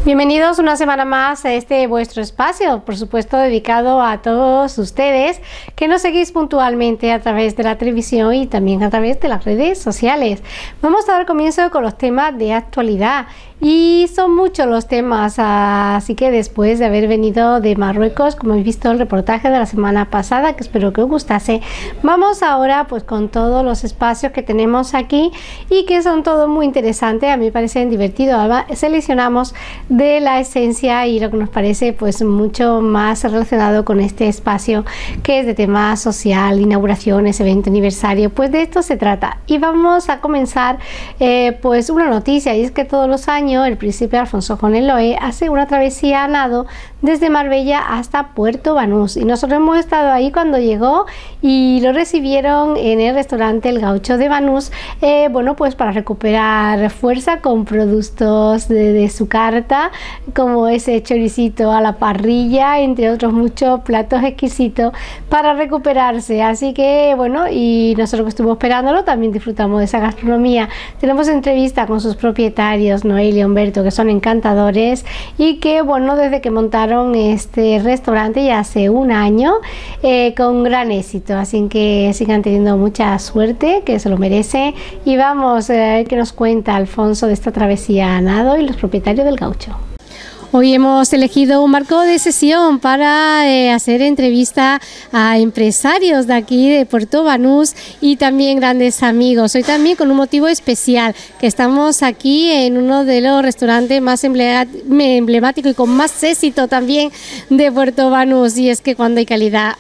Bienvenidos una semana más a este vuestro espacio, por supuesto dedicado a todos ustedes que nos seguís puntualmente a través de la televisión y también a través de las redes sociales. Vamos a dar comienzo con los temas de actualidad y son muchos los temas, así que después de haber venido de Marruecos, como habéis visto el reportaje de la semana pasada, que espero que os gustase, vamos ahora pues con todos los espacios que tenemos aquí y que son todos muy interesantes, a mí me parecen divertidos. Además, seleccionamos de la esencia y lo que nos parece pues mucho más relacionado con este espacio que es de tema social, inauguraciones, evento, aniversario, pues de esto se trata. Y vamos a comenzar pues una noticia, y es que todos los años el príncipe Alfonso con Eloé hace una travesía a nado desde Marbella hasta Puerto Banús, y nosotros hemos estado ahí cuando llegó y lo recibieron en el restaurante El Gaucho de Banús, bueno, pues para recuperar fuerza con productos de su carta, como ese choricito a la parrilla, entre otros muchos platos exquisitos para recuperarse. Así que bueno, y nosotros que estuvimos esperándolo también disfrutamos de esa gastronomía. Tenemos entrevista con sus propietarios, Noel y Humberto, que son encantadores y que bueno, desde que montaron este restaurante ya hace un año, con gran éxito, así que sigan teniendo mucha suerte, que se lo merece. Y vamos a ver qué nos cuenta Alfonso de esta travesía a nado y los propietarios del Gaucho. Hoy hemos elegido un marco de sesión para hacer entrevista a empresarios de aquí de Puerto Banús y también grandes amigos. Hoy también con un motivo especial, que estamos aquí en uno de los restaurantes más emblemáticos y con más éxito también de Puerto Banús. Y es que cuando hay calidad,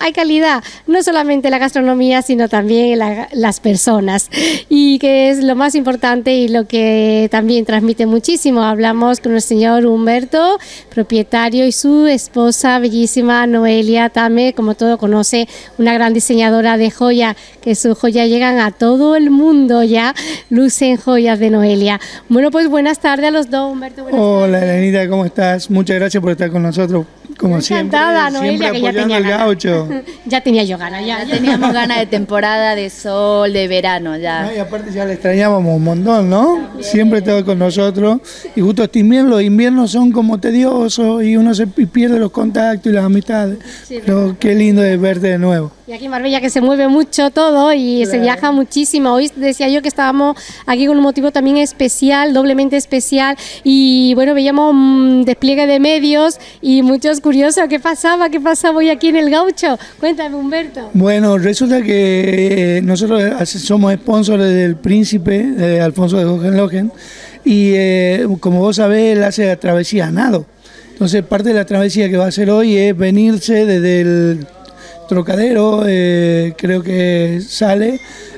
no solamente la gastronomía, sino también las personas. Y que es lo más importante y lo que también transmite muchísimo. Hablamos con el señor Humberto, propietario, y su esposa bellísima Noelia Tame, como todo conoce, una gran diseñadora de joya, que sus joyas llegan a todo el mundo, ya lucen joyas de Noelia. Bueno, pues buenas tardes a los dos, Humberto. Hola Elenita, ¿cómo estás? Muchas gracias por estar con nosotros, como siempre. Encantada, Noelia, siempre que apoyando ya tenía el Gaucho. Ya tenía yo ganas, ya teníamos ganas de temporada, de sol, de verano, ya. Y aparte ya le extrañábamos un montón, ¿no? También. Siempre estaba con nosotros, y justo este invierno, los inviernos son como tediosos y uno se pierde los contactos y las amistades, sí, pero qué lindo es verte de nuevo. Y aquí en Marbella, que se mueve mucho todo y claro, se viaja muchísimo. Hoy decía yo que estábamos aquí con un motivo también especial, doblemente especial, y bueno, veíamos un despliegue de medios y muchos curiosos. ¿Qué pasaba hoy aquí en el Gaucho? Cuéntame, Humberto. Bueno, resulta que nosotros somos sponsors del príncipe Alfonso de Hohenlohe, y como vos sabés, él hace la travesía a nado. Entonces parte de la travesía que va a hacer hoy es venirse desde el Trocadero, creo que sale,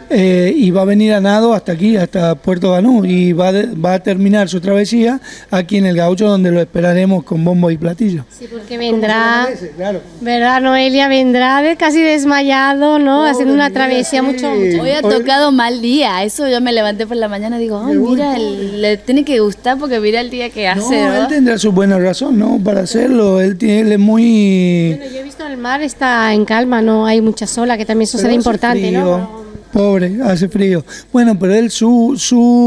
y va a venir a nado hasta aquí, hasta Puerto Banús, y va a terminar su travesía aquí en el Gaucho, donde lo esperaremos con bombo y platillo. Sí, porque vendrá, claro. ¿Verdad, Noelia? Vendrá casi desmayado, ¿no? Haciendo una travesía sí. mucho. Hoy ha tocado mal día, eso yo me levanté por la mañana y digo, ay, mira, le tiene que gustar porque mira el día que hace, ¿no? Él tendrá su buena razón, ¿no? Para hacerlo, él es muy... Bueno, yo he visto el mar está en calma, no hay mucha ola, que también eso será importante, frío, ¿no? Pobre, hace frío. Bueno, pero él su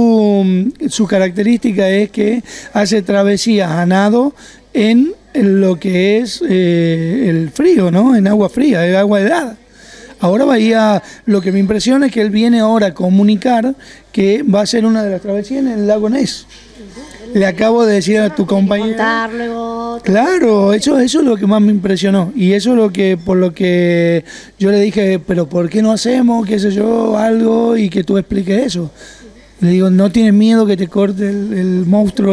característica es que hace travesías a nado en lo que es el frío, ¿no? En agua fría, en agua helada. Ahora lo que me impresiona es que él viene ahora a comunicar que va a ser una de las travesías en el lago Ness. Le acabo de decir a tu compañero. Claro, eso es lo que más me impresionó. Y eso es por lo que yo le dije, pero ¿por qué no hacemos, qué sé yo, algo y que tú expliques eso? Le digo, ¿no tienes miedo que te corte el monstruo?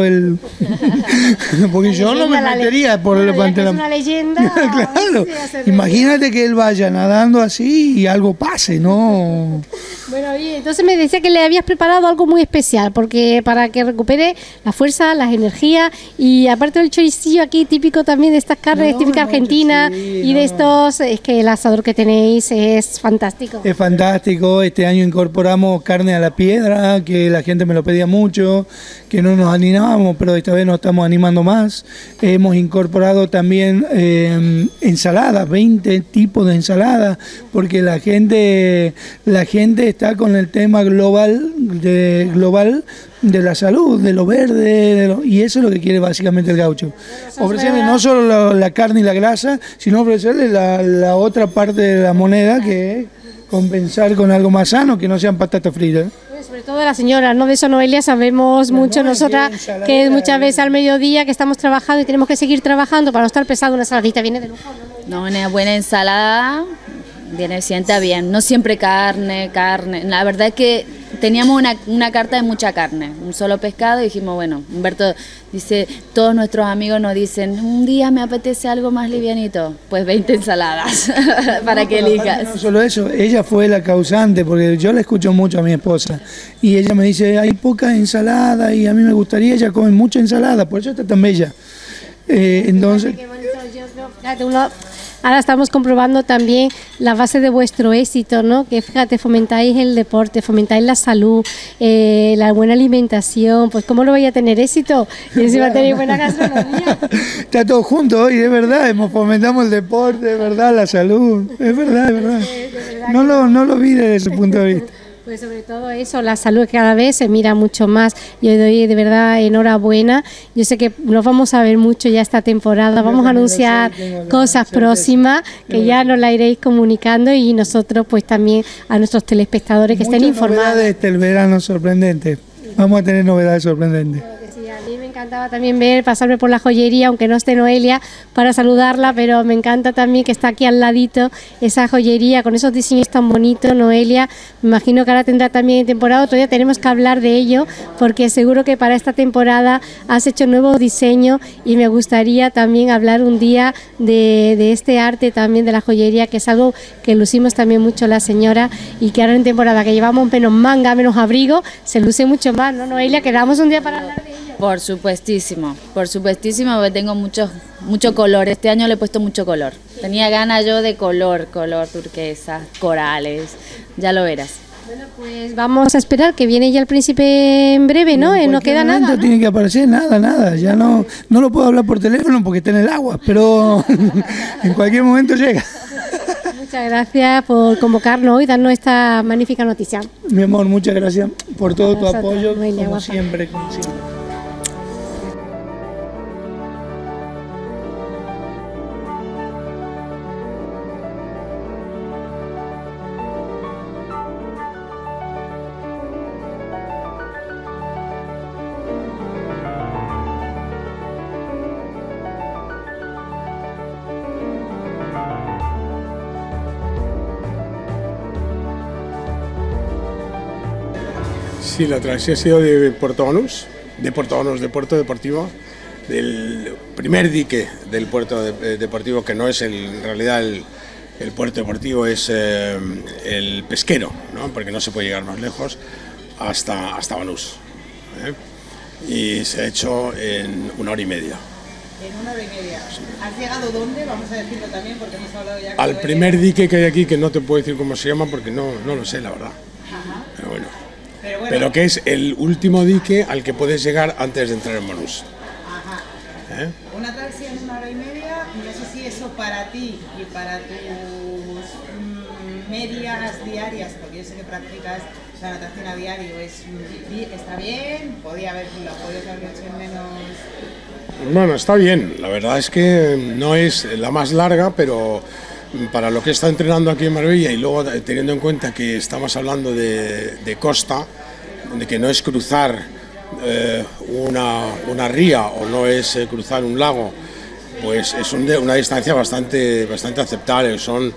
Porque yo no me metería por el pantalón. Es una leyenda. Claro, imagínate que él vaya nadando así y algo pase, ¿no? Bueno, oye, entonces me decía que le habías preparado algo muy especial, porque para que recupere la fuerza, las energías, y aparte del choricillo aquí, típico también de estas carnes, típica argentina, sí, y de estos, es que el asador que tenéis es fantástico. Es fantástico, este año incorporamos carne a la piedra, que que la gente me lo pedía mucho, que no nos animábamos, pero esta vez nos estamos animando más. Hemos incorporado también ensaladas, 20 tipos de ensaladas, porque la gente está con el tema global de la salud, de lo verde, y eso es lo que quiere básicamente el gaucho. Ofrecerle no solo la carne y la grasa, sino ofrecerle la otra parte de la moneda, que es compensar con algo más sano, que no sean patatas fritas. Sobre todo la señora, ¿no? De eso, Noelia, sabemos mucho nosotras, que muchas veces al mediodía que estamos trabajando y tenemos que seguir trabajando para no estar pesado, una saladita viene de lujo, ¿no? No, una buena ensalada sienta bien, no siempre carne. La verdad es que teníamos una carta de mucha carne, un solo pescado, y dijimos, bueno, Humberto dice, todos nuestros amigos nos dicen, un día me apetece algo más livianito, pues 20 ensaladas para que elijas. No solo eso, ella fue la causante, porque yo la escucho mucho a mi esposa, y ella me dice, hay poca ensalada, y a mí me gustaría, ella come mucha ensalada, por eso está tan bella. Entonces... Ahora estamos comprobando también la base de vuestro éxito, ¿no? Que fíjate, fomentáis el deporte, fomentáis la salud, la buena alimentación, pues ¿cómo no vais a tener éxito? Y encima tenéis buena gastronomía. Está todo junto hoy, es verdad, fomentamos el deporte, es verdad, la salud, es verdad. No lo vi desde ese punto de vista. Pues sobre todo eso, la salud cada vez se mira mucho más. Yo doy de verdad enhorabuena. Yo sé que nos vamos a ver mucho ya esta temporada. Vamos a anunciar cosas próximas que ya nos la iréis comunicando, y nosotros pues también a nuestros telespectadores que estén informados. Novedades del verano sorprendente. Vamos a tener novedades sorprendentes. A mí me encantaba también pasarme por la joyería, aunque no esté Noelia, para saludarla, pero me encanta también que está aquí al ladito esa joyería con esos diseños tan bonitos, Noelia. Me imagino que ahora tendrá también temporada, otro día tenemos que hablar de ello, porque seguro que para esta temporada has hecho nuevos diseños, y me gustaría también hablar un día de este arte también de la joyería, que es algo que lucimos también mucho la señora, y que ahora en temporada que llevamos menos manga, menos abrigo, se luce mucho más, ¿no, Noelia? Quedamos un día para hablar de ello. Por supuestísimo, porque tengo mucho color. Este año le he puesto mucho color. Tenía ganas yo de color turquesa, corales, ya lo verás. Bueno, pues vamos a esperar que viene ya el príncipe en breve, ¿no? No queda nada, ¿no? Tiene que aparecer nada. Ya no lo puedo hablar por teléfono porque está en el agua, pero en cualquier momento llega. Muchas gracias por convocarnos hoy y darnos esta magnífica noticia. Mi amor, muchas gracias por todo tu apoyo, como siempre. Sí, la travesía ha sido de Puerto Deportivo, del primer dique del puerto deportivo, que no es en realidad el puerto deportivo, es el pesquero, ¿no? Porque no se puede llegar más lejos, hasta Banús. Y se ha hecho en 1 hora y media. En 1 hora y media. ¿Has llegado dónde? Vamos a decirlo también, porque hemos hablado ya. Al primer dique que hay aquí, que no te puedo decir cómo se llama porque no lo sé, la verdad. Ajá. Pero bueno. Pero que es el último dique al que puedes llegar antes de entrar en Banús. Ajá. Una travesía en 1 hora y media, no sé si eso para ti y para tus medias diarias, porque yo sé que practicas la natación a diario, está bien, lo podías haber hecho en menos. Bueno, está bien, la verdad es que no es la más larga, pero para lo que está entrenando aquí en Marbella, y luego teniendo en cuenta que estamos hablando de costa, de que no es cruzar una ría o no es cruzar un lago, pues es una distancia bastante aceptable, son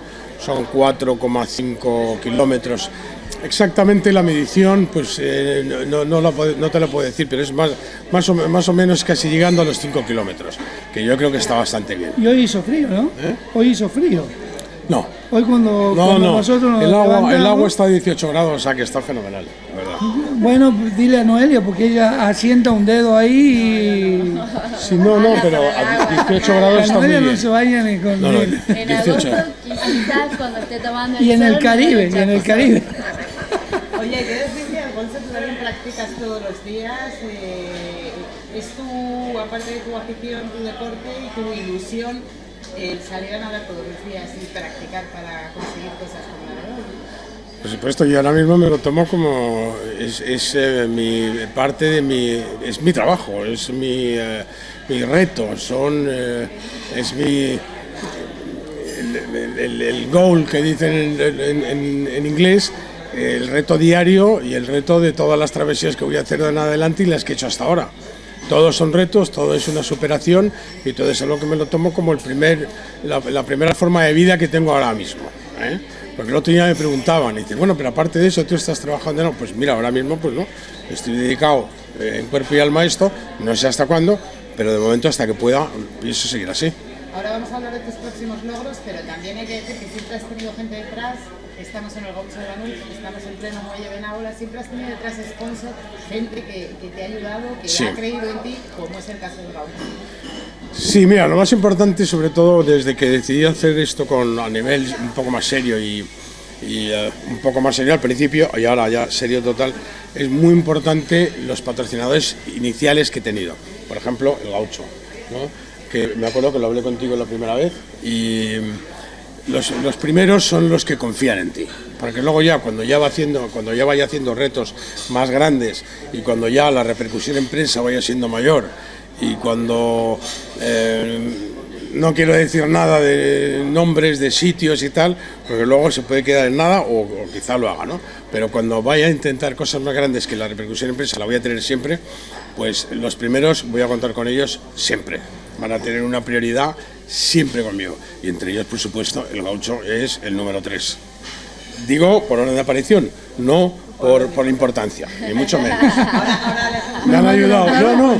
4,5 kilómetros. Exactamente la medición, pues no te lo puedo decir, pero es más o menos casi llegando a los 5 kilómetros, que yo creo que está bastante bien. Y hoy hizo frío, ¿no? Hoy hizo frío. No. Hoy cuando nosotros nos el agua está a 18 grados, o sea que está fenomenal, la verdad. Bueno, dile a Noelia, porque ella asienta un dedo ahí y... Sí, pero a 18 grados está muy bien. No se vayan ni con... En agosto, quizás cuando esté tomando el y en sol, el Caribe, Oye, ¿qué decir? tú también practicas todos los días. Es tu, aparte de tu afición, tu deporte y tu ilusión, el salir a nadar todos los días y practicar para conseguir cosas como la de hoy. Por supuesto, yo ahora mismo me lo tomo como mi parte de es mi trabajo, es mi reto, es el goal que dicen en inglés, el reto diario y el reto de todas las travesías que voy a hacer de en adelante y las que he hecho hasta ahora. Todos son retos, todo es una superación y todo es algo que me lo tomo como la primera forma de vida que tengo ahora mismo, ¿eh? Porque el otro día me preguntaban, y dicen, bueno, pero aparte de eso, ¿tú estás trabajando? No, pues mira, ahora mismo pues no, estoy dedicado en cuerpo y alma a esto, no sé hasta cuándo, pero de momento hasta que pueda, pienso seguir así. Ahora vamos a hablar de tus próximos logros, pero también hay que decir que siempre has tenido gente detrás. Estamos en el Gaucho de Banús, estamos en pleno muelle Benávola, siempre has tenido detrás sponsor, gente que te ha ayudado, que sí, ha creído en ti, como es el caso del Gaucho. Sí, mira, lo más importante, sobre todo desde que decidí hacer esto a nivel un poco más serio y un poco más serio al principio y ahora ya serio total, es muy importante los patrocinadores iniciales que he tenido. Por ejemplo, el Gaucho, ¿no? Que me acuerdo que lo hablé contigo la primera vez y los primeros son los que confían en ti, porque luego ya cuando ya vaya haciendo retos más grandes y cuando ya la repercusión en prensa vaya siendo mayor y cuando no quiero decir nada de nombres de sitios y tal, porque luego se puede quedar en nada o quizá lo haga, ¿no? Pero cuando vaya a intentar cosas más grandes que la repercusión en prensa la voy a tener siempre, pues los primeros voy a contar con ellos siempre. Van a tener una prioridad siempre conmigo. Y entre ellos, por supuesto, el Gaucho es el número 3. Digo por orden de aparición, no por importancia, ni mucho menos. Me han ayudado. No.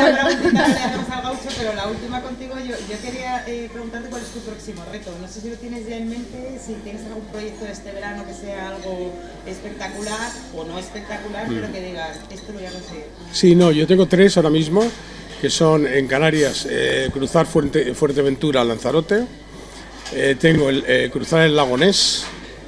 Pero la última contigo, yo quería preguntarte cuál es tu próximo reto. No sé si lo tienes ya en mente, si tienes algún proyecto de este verano que sea algo espectacular o no espectacular, pero que digas, esto lo voy a conseguir. Sí, no, yo tengo 3 ahora mismo, que son en Canarias, cruzar Fuerteventura a Lanzarote, tengo cruzar el lago Ness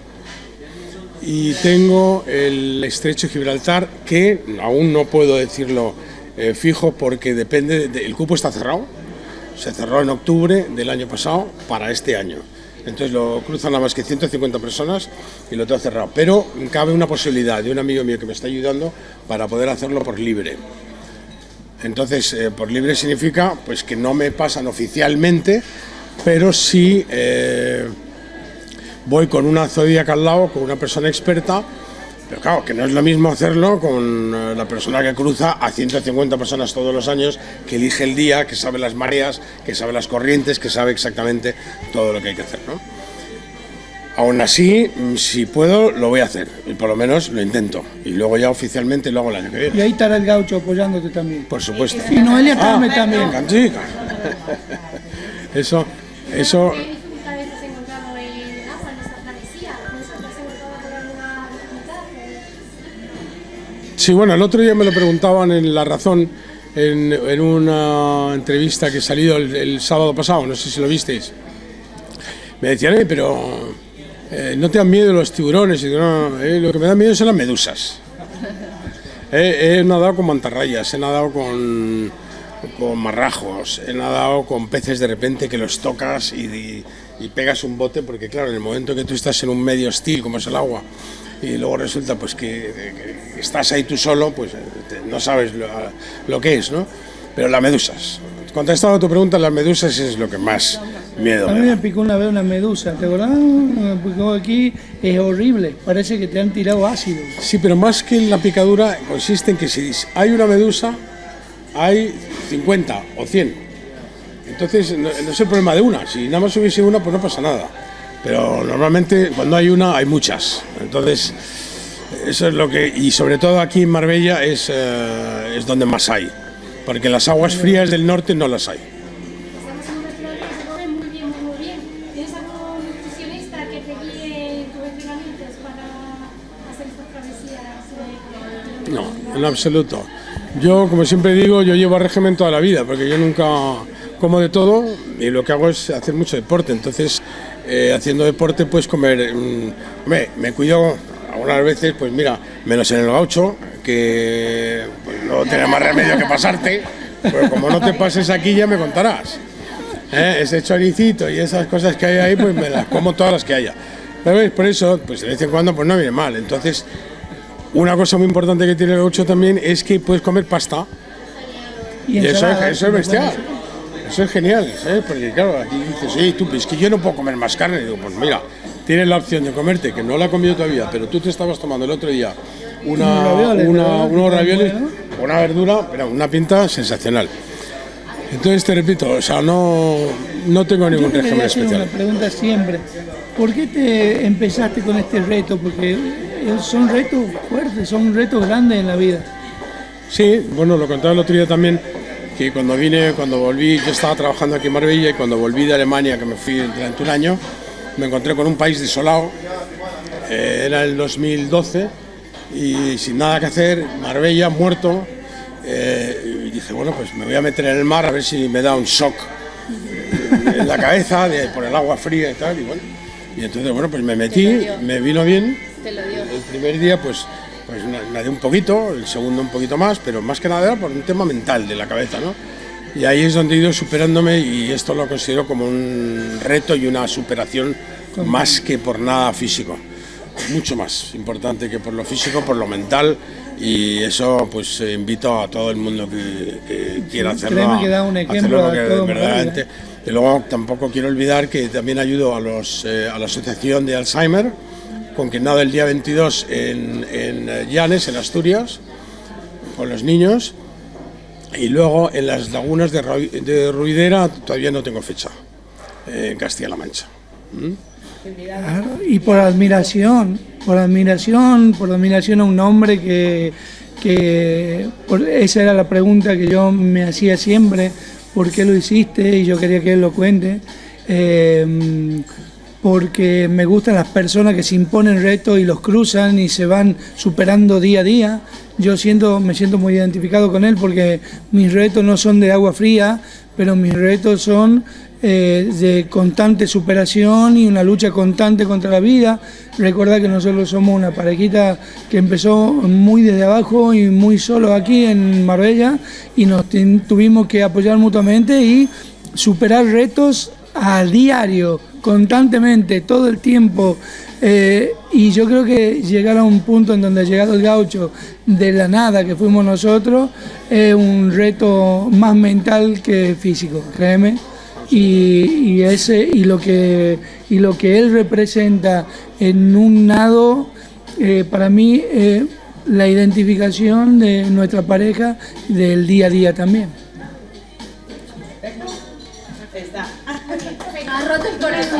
y tengo el estrecho de Gibraltar, que aún no puedo decirlo fijo porque depende, el cupo está cerrado, se cerró en octubre del año pasado para este año. Entonces lo cruzan nada más que 150 personas y lo tengo cerrado. Pero cabe una posibilidad de un amigo mío que me está ayudando para poder hacerlo por libre. Entonces, por libre significa pues que no me pasan oficialmente, pero sí voy con una zodíaca al lado, con una persona experta, pero claro, que no es lo mismo hacerlo con la persona que cruza a 150 personas todos los años, que elige el día, que sabe las mareas, que sabe las corrientes, que sabe exactamente todo lo que hay que hacer, ¿no? Aún así, si puedo, lo voy a hacer, y por lo menos lo intento, y luego ya oficialmente lo hago el año que viene. Y ahí estará el Gaucho apoyándote también. Por supuesto. Y Noelia Carme también. Canchica. Eso. ¿Qué dificultades has encontrado en el agua, en esta travesía? ¿Has encontrado con alguna dificultad? Sí, bueno, el otro día me lo preguntaban en La Razón, en una entrevista que ha salido el sábado pasado, no sé si lo visteis. Me decían, pero ¿no te dan miedo los tiburones? Y digo, no, lo que me da miedo son las medusas. He nadado con mantarrayas, he nadado con marrajos, he nadado con peces de repente que los tocas y pegas un bote, porque claro, en el momento que tú estás en un medio hostil como es el agua y luego resulta pues que estás ahí tú solo, pues no sabes lo que es, ¿no? Pero las medusas, contestando a tu pregunta, las medusas es lo que más miedo me da. A mí me picó una vez una medusa, ¿te acordás? Me picó aquí, es horrible, parece que te han tirado ácido. Sí, pero más que en la picadura consiste en que si hay una medusa, hay 50 o 100. Entonces no es el problema de una, si nada más hubiese una pues no pasa nada. Pero normalmente cuando hay una hay muchas. Entonces eso es lo que, y sobre todo aquí en Marbella es donde más hay, porque las aguas frías del norte no las hay. Estamos en un restaurante que se come muy bien. ¿Tienes algún nutricionista que te guíe en tus entrenamientos para hacer estas travesías? No, en absoluto. Yo, como siempre digo, yo llevo a régimen toda la vida, porque yo nunca como de todo y lo que hago es hacer mucho deporte. Entonces, haciendo deporte, pues comer, me cuido algunas veces, pues mira, menos en el Gaucho, que pues, no tienes más remedio que pasarte, pero como no te pases aquí ya me contarás. Ese choricito y esas cosas que hay ahí, pues me las como todas las que haya. ¿Sabes? Por eso, pues de vez en cuando pues no viene mal. Entonces, una cosa muy importante que tiene el gaucho también es que puedes comer pasta. Y eso es bestial. Eso es genial, ¿sabes? Porque claro, aquí dices, sí, tú, es que yo no puedo comer más carne. Y digo, pues mira, tienes la opción de comerte, que no la he comido todavía, pero tú te estabas tomando el otro día unos ravioles, una verdura, pero una pinta sensacional. Entonces te repito, o sea, no tengo ningún régimen especial. Una pregunta siempre, ¿por qué te empezaste con este reto? Porque son retos fuertes, son retos grandes en la vida. Sí, bueno, lo contaba el otro día también, que cuando volví, yo estaba trabajando aquí en Marbella y cuando volví de Alemania, que me fui durante un año, me encontré con un país desolado, era el 2012, y sin nada que hacer, Marbella, muerto, y dije, bueno, pues me voy a meter en el mar a ver si me da un shock en la cabeza por el agua fría y tal, y bueno, y entonces, bueno, pues me metí, me vino bien. Te lo dio. El primer día, pues nadé un poquito, el segundo un poquito más, pero más que nada era por un tema mental de la cabeza, ¿no? Y ahí es donde he ido superándome y esto lo considero como un reto y una superación más que por nada físico. Mucho más importante que por lo físico, por lo mental, y eso pues invito a todo el mundo que quiera hacerlo. Créeme que da un ejemplo a todo verdaderamente. Y luego tampoco quiero olvidar que también ayudo a la Asociación de Alzheimer, con quien nado el día 22 en Llanes, en Asturias, con los niños, y luego en las lagunas de Ruidera todavía no tengo fecha, en Castilla-La Mancha. Claro, y por admiración a un hombre que esa era la pregunta que yo me hacía siempre, ¿por qué lo hiciste? Y yo quería que él lo cuente, porque me gustan las personas que se imponen retos y los cruzan y se van superando día a día. Yo me siento muy identificado con él porque mis retos no son de agua fría, pero mis retos son de constante superación y una lucha constante contra la vida. Recuerda que nosotros somos una parejita que empezó muy desde abajo y muy solo aquí en Marbella y nos tuvimos que apoyar mutuamente y superar retos a diario, constantemente, todo el tiempo. Y yo creo que llegar a un punto en donde ha llegado el gaucho de la nada que fuimos nosotros es un reto más mental que físico, créeme. Y lo que él representa en un nado, para mí la identificación de nuestra pareja del día a día también. Está. Ha roto el corazón.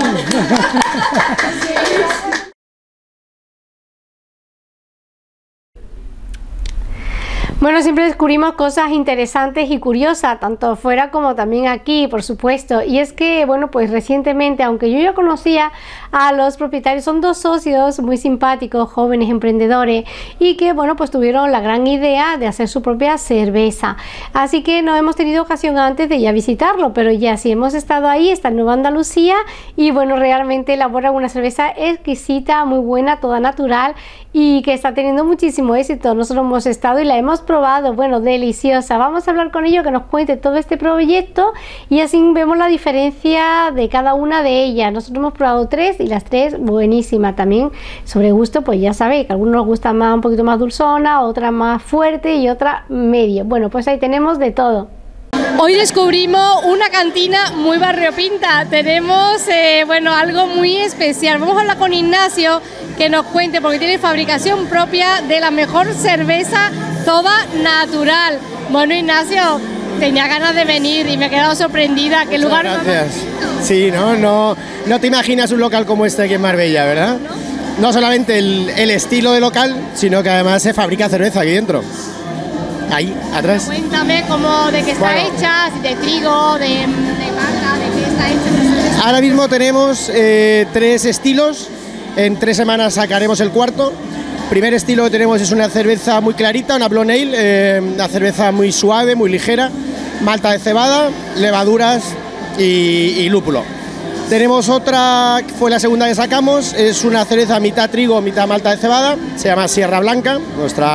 Bueno, siempre descubrimos cosas interesantes y curiosas, tanto fuera como también aquí, por supuesto. Y es que, bueno, pues recientemente, aunque yo ya conocía a los propietarios, son dos socios muy simpáticos, jóvenes emprendedores, y que, bueno, pues tuvieron la gran idea de hacer su propia cerveza. Así que no hemos tenido ocasión antes de ya visitarlo, pero ya sí hemos estado ahí, está en Nueva Andalucía, y bueno, realmente elaboran una cerveza exquisita, muy buena, toda natural, y que está teniendo muchísimo éxito. Nosotros hemos estado y la hemos probado, bueno, deliciosa. Vamos a hablar con ellos, que nos cuente todo este proyecto y así vemos la diferencia de cada una de ellas. Nosotros hemos probado tres y las tres buenísimas. También sobre gusto, pues ya sabéis que a algunos nos gusta más, un poquito más dulzona, otra más fuerte y otra medio. Bueno, pues ahí tenemos de todo. Hoy descubrimos una cantina muy barriopinta, tenemos bueno, algo muy especial. Vamos a hablar con Ignacio que nos cuente, porque tiene fabricación propia de la mejor cerveza, toda natural. Bueno, Ignacio, tenía ganas de venir y me he quedado sorprendida. ¿Qué lugar? Gracias. Sí, no te imaginas un local como este aquí en Marbella, ¿verdad? No solamente el estilo de local, sino que además se fabrica cerveza aquí dentro. Ahí, atrás. Cuéntame de qué está hecha, si de trigo, de malta, de qué está hecha. Ahora mismo tenemos 3 estilos, en 3 semanas sacaremos el cuarto. Primer estilo que tenemos es una cerveza muy clarita, una blonde ale, una cerveza muy suave, muy ligera, malta de cebada, levaduras y lúpulo. Tenemos otra, que fue la segunda que sacamos, es una cerveza mitad trigo, mitad malta de cebada, se llama Sierra Blanca, nuestra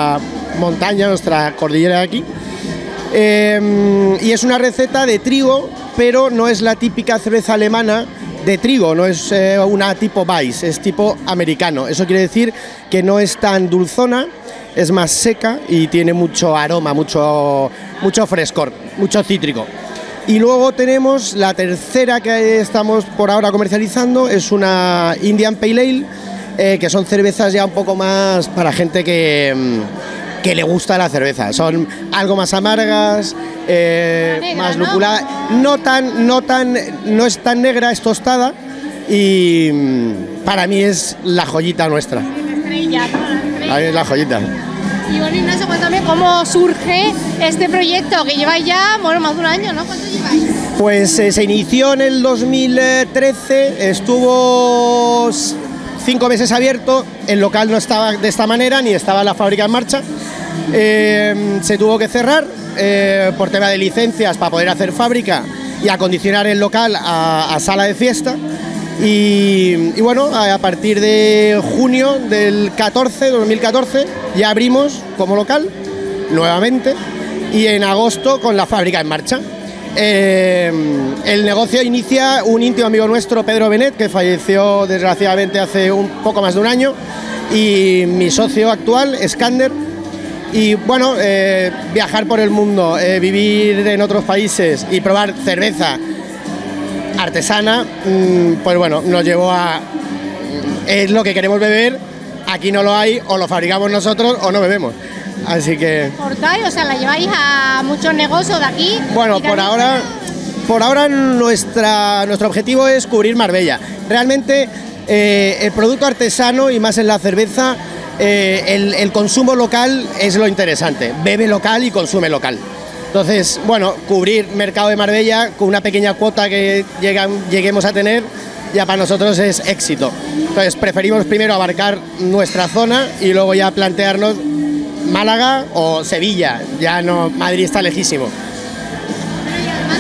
montaña, nuestra cordillera de aquí. Y es una receta de trigo, pero no es la típica cerveza alemana de trigo, no es una tipo Weiss, es tipo americano. Eso quiere decir que no es tan dulzona, es más seca y tiene mucho aroma, mucho frescor, mucho cítrico. Y luego tenemos la tercera que estamos por ahora comercializando, es una Indian Pale Ale, que son cervezas ya un poco más para gente que le gusta la cerveza. Son algo más amargas, negra, más lupuladas, no es tan negra, es tostada y para mí es la joyita nuestra. Ahí es la joyita. Y bueno, Ignacio, cuéntame cómo surge este proyecto que lleváis ya, bueno, más de un año, ¿no? ¿Cuánto lleváis? Pues se inició en el 2013, estuvo 5 meses abierto, el local no estaba de esta manera, ni estaba la fábrica en marcha. Se tuvo que cerrar por tema de licencias para poder hacer fábrica y acondicionar el local a sala de fiesta. Y bueno, a partir de junio del 2014 ya abrimos como local nuevamente y en agosto con la fábrica en marcha. El negocio inicia un íntimo amigo nuestro, Pedro Benet, que falleció desgraciadamente hace un poco más de un año, y mi socio actual, Skander. Y bueno, viajar por el mundo, vivir en otros países y probar cerveza artesana, pues bueno, nos llevó a... es lo que queremos beber, aquí no lo hay, o lo fabricamos nosotros o no bebemos. Así que... ¿Portáis? O sea, ¿la lleváis a muchos negocios de aquí? Bueno, por ahora nuestro objetivo es cubrir Marbella. Realmente el producto artesano y más en la cerveza, el consumo local es lo interesante. Bebe local y consume local. Entonces, bueno, cubrir mercado de Marbella con una pequeña cuota que lleguemos a tener, ya para nosotros es éxito. Entonces, preferimos primero abarcar nuestra zona y luego ya plantearnos Málaga o Sevilla. Ya no, Madrid está lejísimo. Y además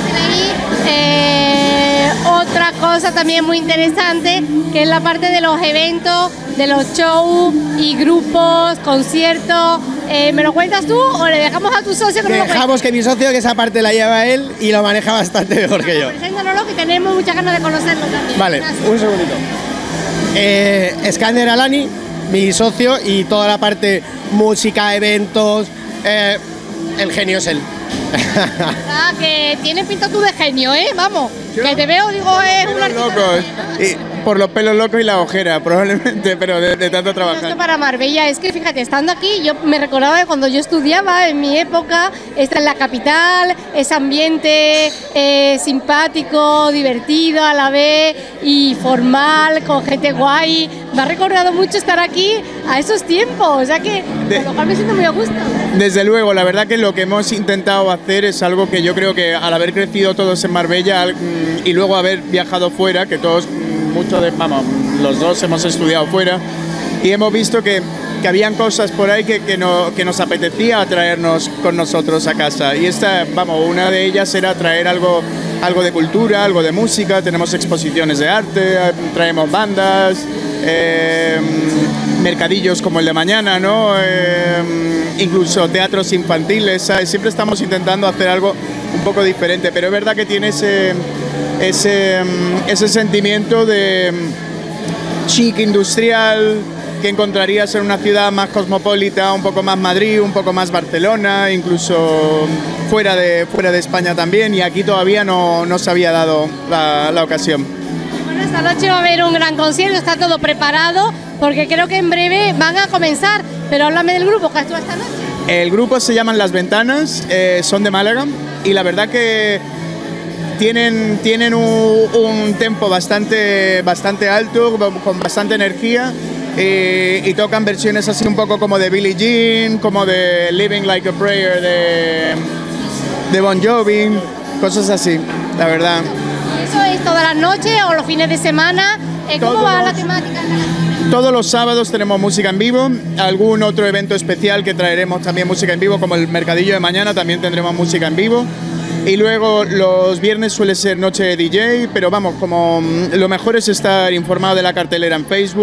tenéis otra cosa también muy interesante, que es la parte de los eventos, de los shows y grupos, conciertos. ¿Me lo cuentas tú o le dejamos a tu socio que Dejamos que mi socio, que esa parte la lleva él y lo maneja bastante mejor que yo. Preséntanoslo, que tenemos muchas ganas de conocerlo también. Vale, gracias. Un segundito. Skander Alani, mi socio, y toda la parte música, eventos, el genio es él. Ah, que tienes pinta tú de genio, ¿eh? Vamos, que te veo, digo, es un artista. Locos. Y por los pelos locos y la ojera, probablemente, pero de tanto trabajar. Esto para Marbella, es que fíjate, estando aquí, yo me recordaba de cuando yo estudiaba, en mi época, esta es la capital, ese ambiente simpático, divertido a la vez y formal, con gente guay. Me ha recordado mucho estar aquí a esos tiempos, o sea que con lo cual me siento muy a gusto. Desde luego, la verdad que lo que hemos intentado hacer es algo que yo creo que al haber crecido todos en Marbella y luego haber viajado fuera, que todos, los dos hemos estudiado fuera y hemos visto que habían cosas por ahí que nos apetecía traernos con nosotros a casa, y una de ellas era traer algo de cultura, algo de música. Tenemos exposiciones de arte, traemos bandas, mercadillos como el de mañana, ¿no? Incluso teatros infantiles, ¿sabes? Siempre estamos intentando hacer algo un poco diferente, pero es verdad que tiene ese sentimiento de chic industrial que encontrarías en una ciudad más cosmopolita, un poco más Madrid, un poco más Barcelona, incluso fuera de España también, y aquí todavía no se había dado la ocasión. Bueno, esta noche va a haber un gran concierto, está todo preparado, porque creo que en breve van a comenzar, pero háblame del grupo que actúa esta noche. El grupo se llaman Las Ventanas, son de Málaga, y la verdad que tienen un tempo bastante alto, con bastante energía, y tocan versiones así un poco como de Billie Jean, como de Living Like a Prayer de Bon Jovi, cosas así, la verdad. ¿Eso es todas las noches o los fines de semana? ¿Cómo va la temática? Todos los sábados tenemos música en vivo, algún otro evento especial que traeremos también música en vivo, como el Mercadillo de mañana, también tendremos música en vivo. Y luego los viernes suele ser noche de DJ, pero vamos, como lo mejor es estar informado de la cartelera en Facebook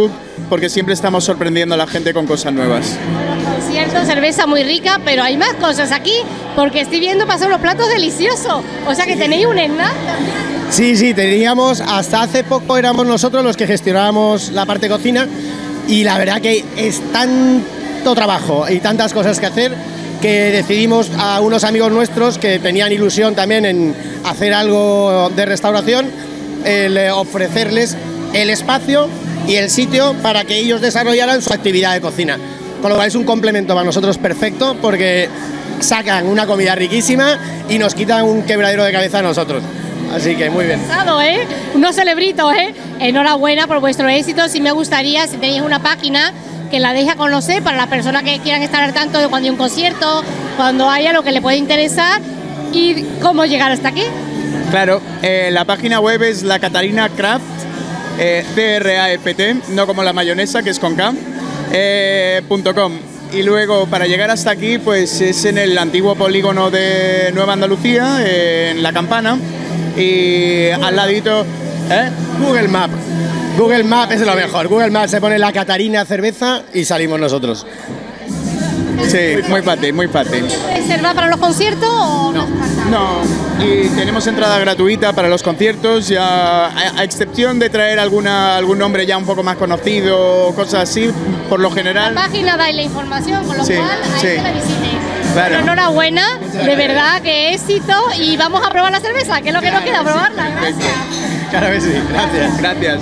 porque siempre estamos sorprendiendo a la gente con cosas nuevas. Cierto, cerveza muy rica, pero hay más cosas aquí, porque estoy viendo pasar unos platos deliciosos. O sea que tenéis un snack también. Sí, teníamos, hasta hace poco éramos nosotros los que gestionábamos la parte cocina, y la verdad que es tanto trabajo y tantas cosas que hacer que decidimos a unos amigos nuestros que tenían ilusión también en hacer algo de restauración, ofrecerles el espacio y el sitio para que ellos desarrollaran su actividad de cocina. Con lo cual es un complemento para nosotros perfecto, porque sacan una comida riquísima y nos quitan un quebradero de cabeza a nosotros. Así que muy bien. Unos celebritos, enhorabuena por vuestro éxito. Sí me gustaría, si tenéis una página, que la deje a conocer para las personas que quieran estar al tanto de cuando hay un concierto, cuando haya lo que le puede interesar y cómo llegar hasta aquí. Claro, la página web es la Catarina Craft, CRAFT, no como la mayonesa, que es con K, .com. Y luego, para llegar hasta aquí, pues es en el antiguo polígono de Nueva Andalucía, en La Campana, y al ladito... Google Maps es lo mejor. Google Maps se pone la Catarina cerveza y salimos nosotros. Sí, muy fácil, muy fácil. ¿Reserva para los conciertos o no? No, y tenemos entrada gratuita para los conciertos, ya, a excepción de traer algún nombre ya un poco más conocido, cosas así, por lo general. La página da la información, con lo cual ahí que la visiten. Claro. Pero enhorabuena, de verdad, que éxito, y vamos a probar la cerveza, que es lo que nos queda, probarla. Gracias. Claro que sí, gracias. Gracias.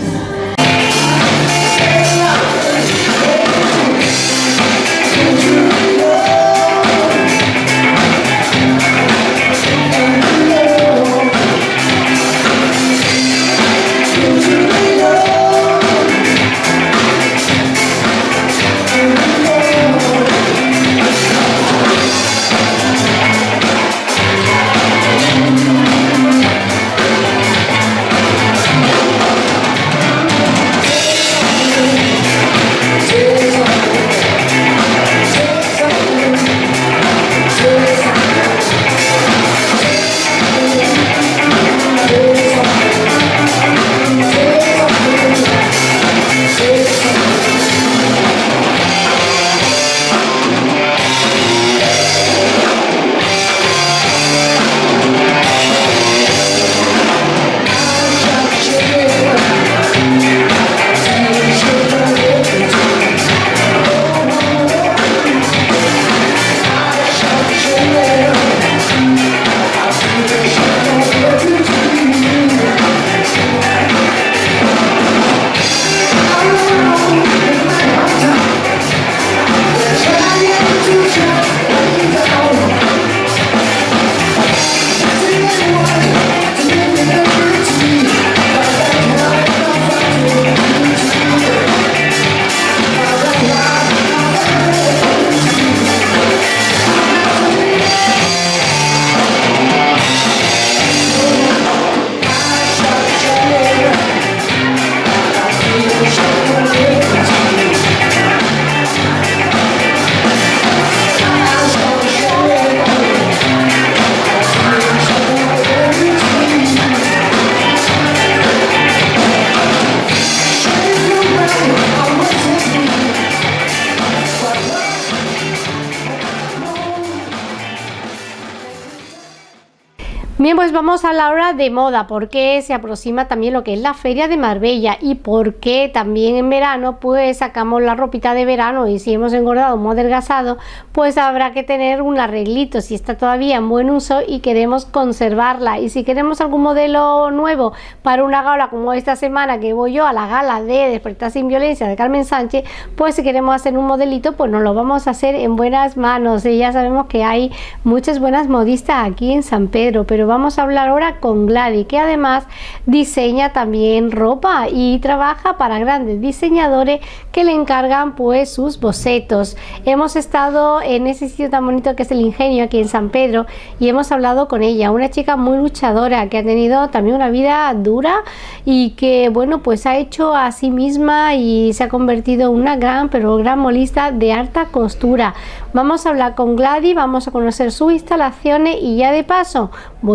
Bien, pues vamos a la hora de moda, porque se aproxima también lo que es la Feria de Marbella, y porque también en verano pues sacamos la ropita de verano, y si hemos engordado o hemos adelgazado, pues habrá que tener un arreglito si está todavía en buen uso y queremos conservarla. Y si queremos algún modelo nuevo para una gala como esta semana que voy yo a la gala de Despertar sin Violencia de Carmen Sánchez, pues si queremos hacer un modelito, pues nos lo vamos a hacer en buenas manos. Y ya sabemos que hay muchas buenas modistas aquí en San Pedro, pero vamos a hablar ahora con Gladys, que además diseña también ropa y trabaja para grandes diseñadores que le encargan pues sus bocetos. Hemos estado en ese sitio tan bonito que es el Ingenio aquí en San Pedro, y hemos hablado con ella, una chica muy luchadora que ha tenido también una vida dura y que bueno, pues ha hecho a sí misma y se ha convertido en una gran modista de alta costura. Vamos a hablar con Gladys, vamos a conocer sus instalaciones, y ya de paso voy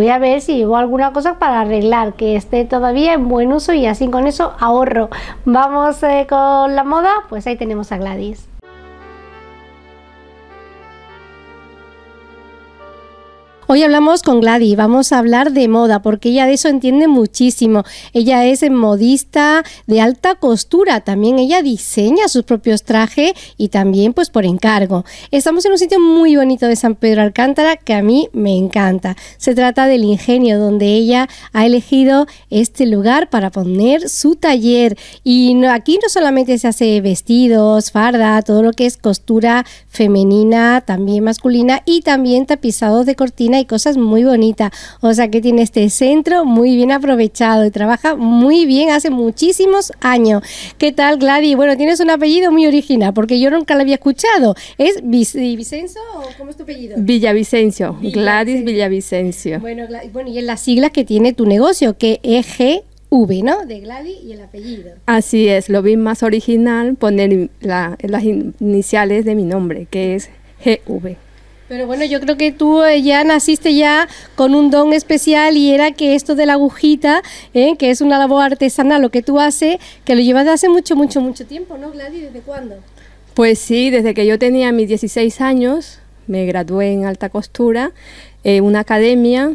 voy a ver si llevo alguna cosa para arreglar, que esté todavía en buen uso y así con eso ahorro. Vamos con la moda, pues ahí tenemos a Gladys. Hoy hablamos con Gladys, vamos a hablar de moda porque ella de eso entiende muchísimo. Ella es modista de alta costura, también ella diseña sus propios trajes y también pues por encargo. Estamos en un sitio muy bonito de San Pedro Alcántara que a mí me encanta. Se trata del Ingenio, donde ella ha elegido este lugar para poner su taller. Y aquí no solamente se hace vestidos, farda, todo lo que es costura femenina, también masculina y también tapizados de cortina y cosas muy bonitas, o sea que tiene este centro muy bien aprovechado y trabaja muy bien hace muchísimos años. ¿Qué tal, Gladys? Bueno, tienes un apellido muy original porque yo nunca lo había escuchado. ¿Es Vicencio o cómo es tu apellido? Villavicencio, Gladys Villavicencio. Bueno, y en las siglas que tiene tu negocio, que es GV, ¿no? De Gladys y el apellido. Así es, lo vi más original poner las iniciales de mi nombre, que es GV. Pero bueno, yo creo que tú ya naciste ya con un don especial y era que esto de la agujita, que es una labor artesanal, lo que tú haces, que lo llevas de hace mucho tiempo, ¿no, Gladys? ¿Desde cuándo? Pues sí, desde que yo tenía mis 16 años, me gradué en alta costura, una academia,